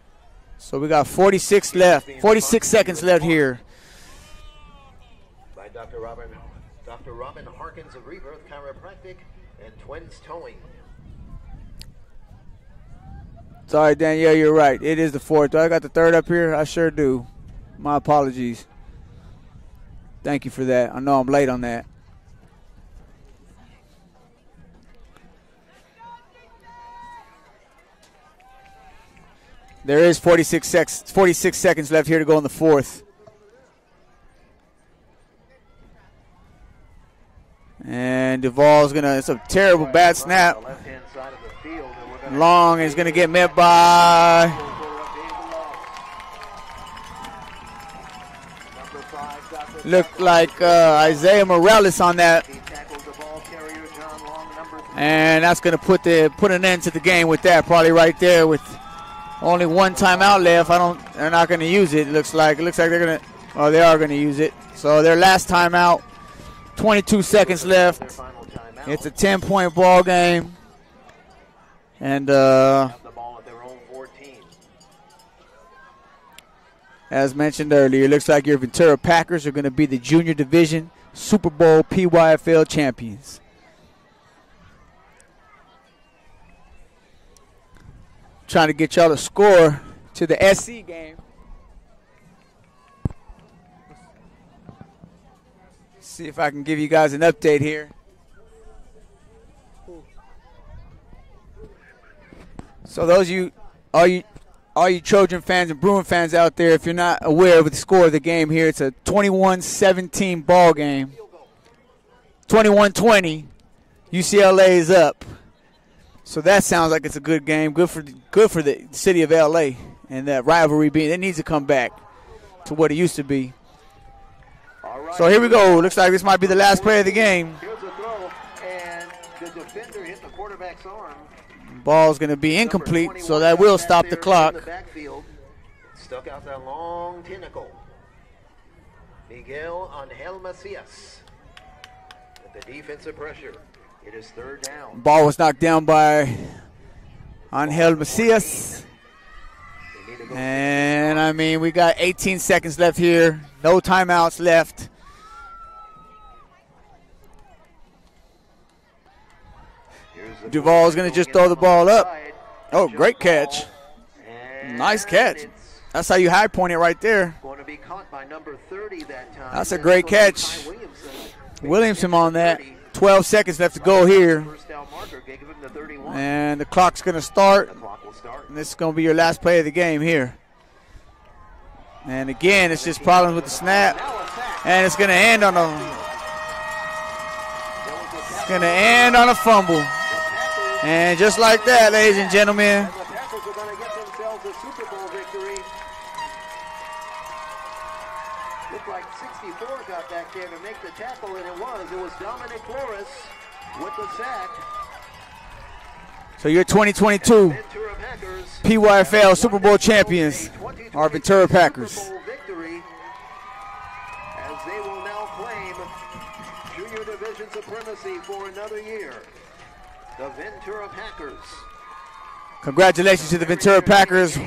So we got 46 seconds left here. By Dr. Robin Harkins of Rebirth Chiropractic and Twins Towing. Sorry, Danielle, you're right. It is the 4th. Do I got the 3rd up here? I sure do. My apologies. Thank you for that. I know I'm late on that. There is 46 seconds left here to go in the 4th. And Duvall's going to, it's a terrible bad snap. Long is going to get met by look like Isaiah Morales on that. And that's going to put an end to the game with that, probably right there with only one timeout left. They're not going to use it. It looks like they're going to, well, they are going to use it. So their last timeout, 22 seconds left. It's a 10-point ball game. And as mentioned earlier, it looks like your Ventura Packers are going to be the Junior Division Super Bowl PYFL champions. Trying to get y'all to score to the SC game. See if I can give you guys an update here. So those of you, all you Trojan fans and Bruin fans out there, if you're not aware of the score of the game here, it's a 21-17 ball game. 21-20, UCLA is up. So that sounds like it's a good game, good for the city of LA, and that rivalry it needs to come back to what it used to be. So here we go. Looks like this might be the last play of the game. Here's a throw, and the defender hit the quarterback's arm. Ball's going to be incomplete, so that will stop the clock. Stuck out that long tentacle. Miguel Angel Macias with the defensive pressure. It is 3rd down. Ball was knocked down by Angel Macias. And, I mean, we got 18 seconds left here. No timeouts left. Duvall's going to just throw the ball up. Oh, great catch. Nice catch. That's how you high point it right there. That's a great catch. Williamson on that. 12 seconds left to go here. And the clock's going to start. And this is going to be your last play of the game here. And again, it's just problems with the snap. And it's going to end on a fumble. And just like that, ladies and gentlemen, The Packers are going to get themselves a Super Bowl victory. Looked like 64 got back there to make the tackle, and it was Dominic Flores with the sack. so your 2022 PYFL Super Bowl champions are Ventura Packers. Super Bowl victory, as they will now claim junior division supremacy for another year. The Ventura Packers. Congratulations to the Ventura Packers.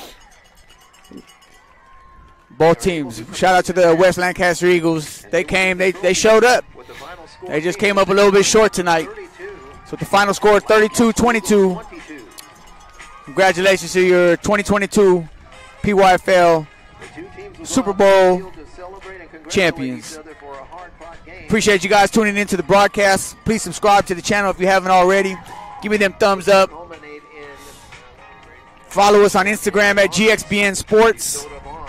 Both teams. Shout out to the West Lancaster Eagles. They came, they showed up. They just came up a little bit short tonight. So the final score 32-22. Congratulations to your 2022 PYFL Super Bowl champions. Appreciate you guys tuning into the broadcast. Please subscribe to the channel if you haven't already. Give me them thumbs up. Follow us on Instagram at GXBN Sports.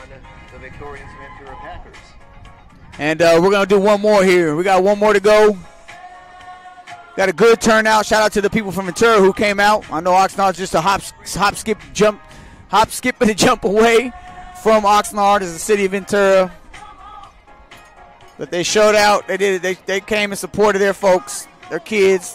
And we're going to do one more here. We got one more to go. Got a good turnout. Shout out to the people from Ventura who came out. I know Oxnard's just a hop, skip, and a jump away from Oxnard as the city of Ventura. But they showed out. They did it. They came and supported their folks, their kids.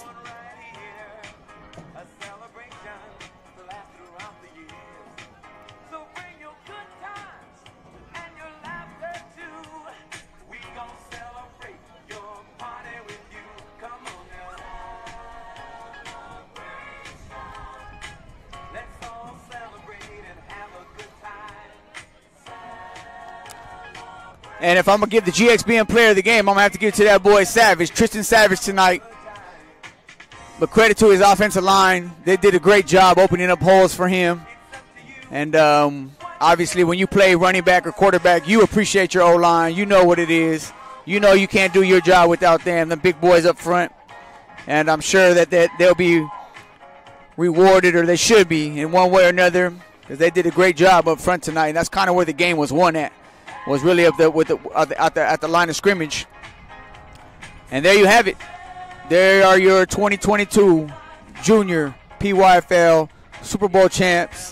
And if I'm going to give the GXBN player of the game, I'm going to have to give it to that boy Savage, Tristan Savage tonight. But credit to his offensive line. They did a great job opening up holes for him. And obviously when you play running back or quarterback, you appreciate your O-line. You know what it is. You know you can't do your job without them, the big boys up front. And I'm sure that they'll be rewarded, or they should be in one way or another, because they did a great job up front tonight. And that's kind of where the game was won at, was really at the line of scrimmage. And there you have it. There are your 2022 Junior PYFL Super Bowl champs.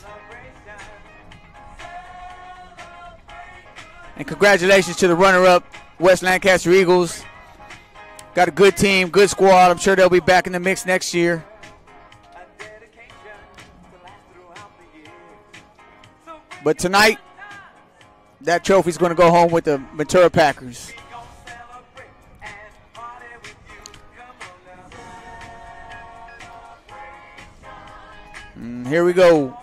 And congratulations to the runner-up, West Lancaster Eagles. Got a good team, good squad. I'm sure they'll be back in the mix next year. But tonight, that trophy's going to go home with the Ventura Packers. Here we go.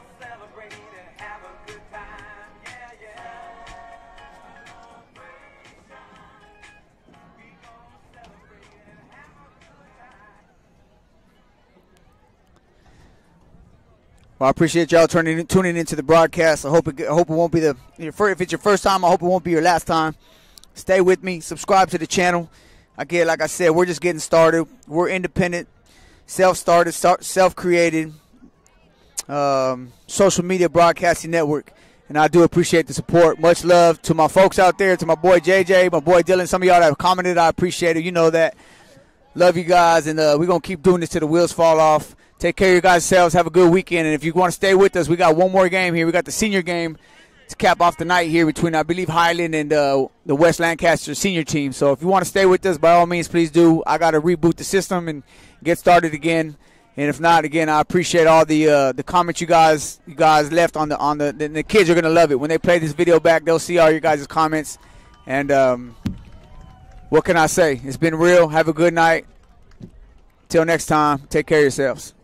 Well, I appreciate y'all tuning into the broadcast. I hope it won't be if it's your first time, I hope it won't be your last time. Stay with me. Subscribe to the channel. Again, like I said, we're just getting started. We're independent, self-started, self-created social media broadcasting network. And I do appreciate the support. Much love to my folks out there, to my boy JJ, my boy Dylan. Some of y'all that have commented, I appreciate it. You know that. Love you guys, and we're going to keep doing this till the wheels fall off. Take care of your guys' selves. Have a good weekend. And if you want to stay with us, we got one more game here. We got the senior game to cap off the night here between, I believe, Highland and the West Lancaster senior team. So if you want to stay with us, by all means, please do. I got to reboot the system and get started again. And if not, again, I appreciate all the comments you guys left on the kids are going to love it. When they play this video back, they'll see all your guys' comments. And what can I say? It's been real. Have a good night. Till next time, take care of yourselves.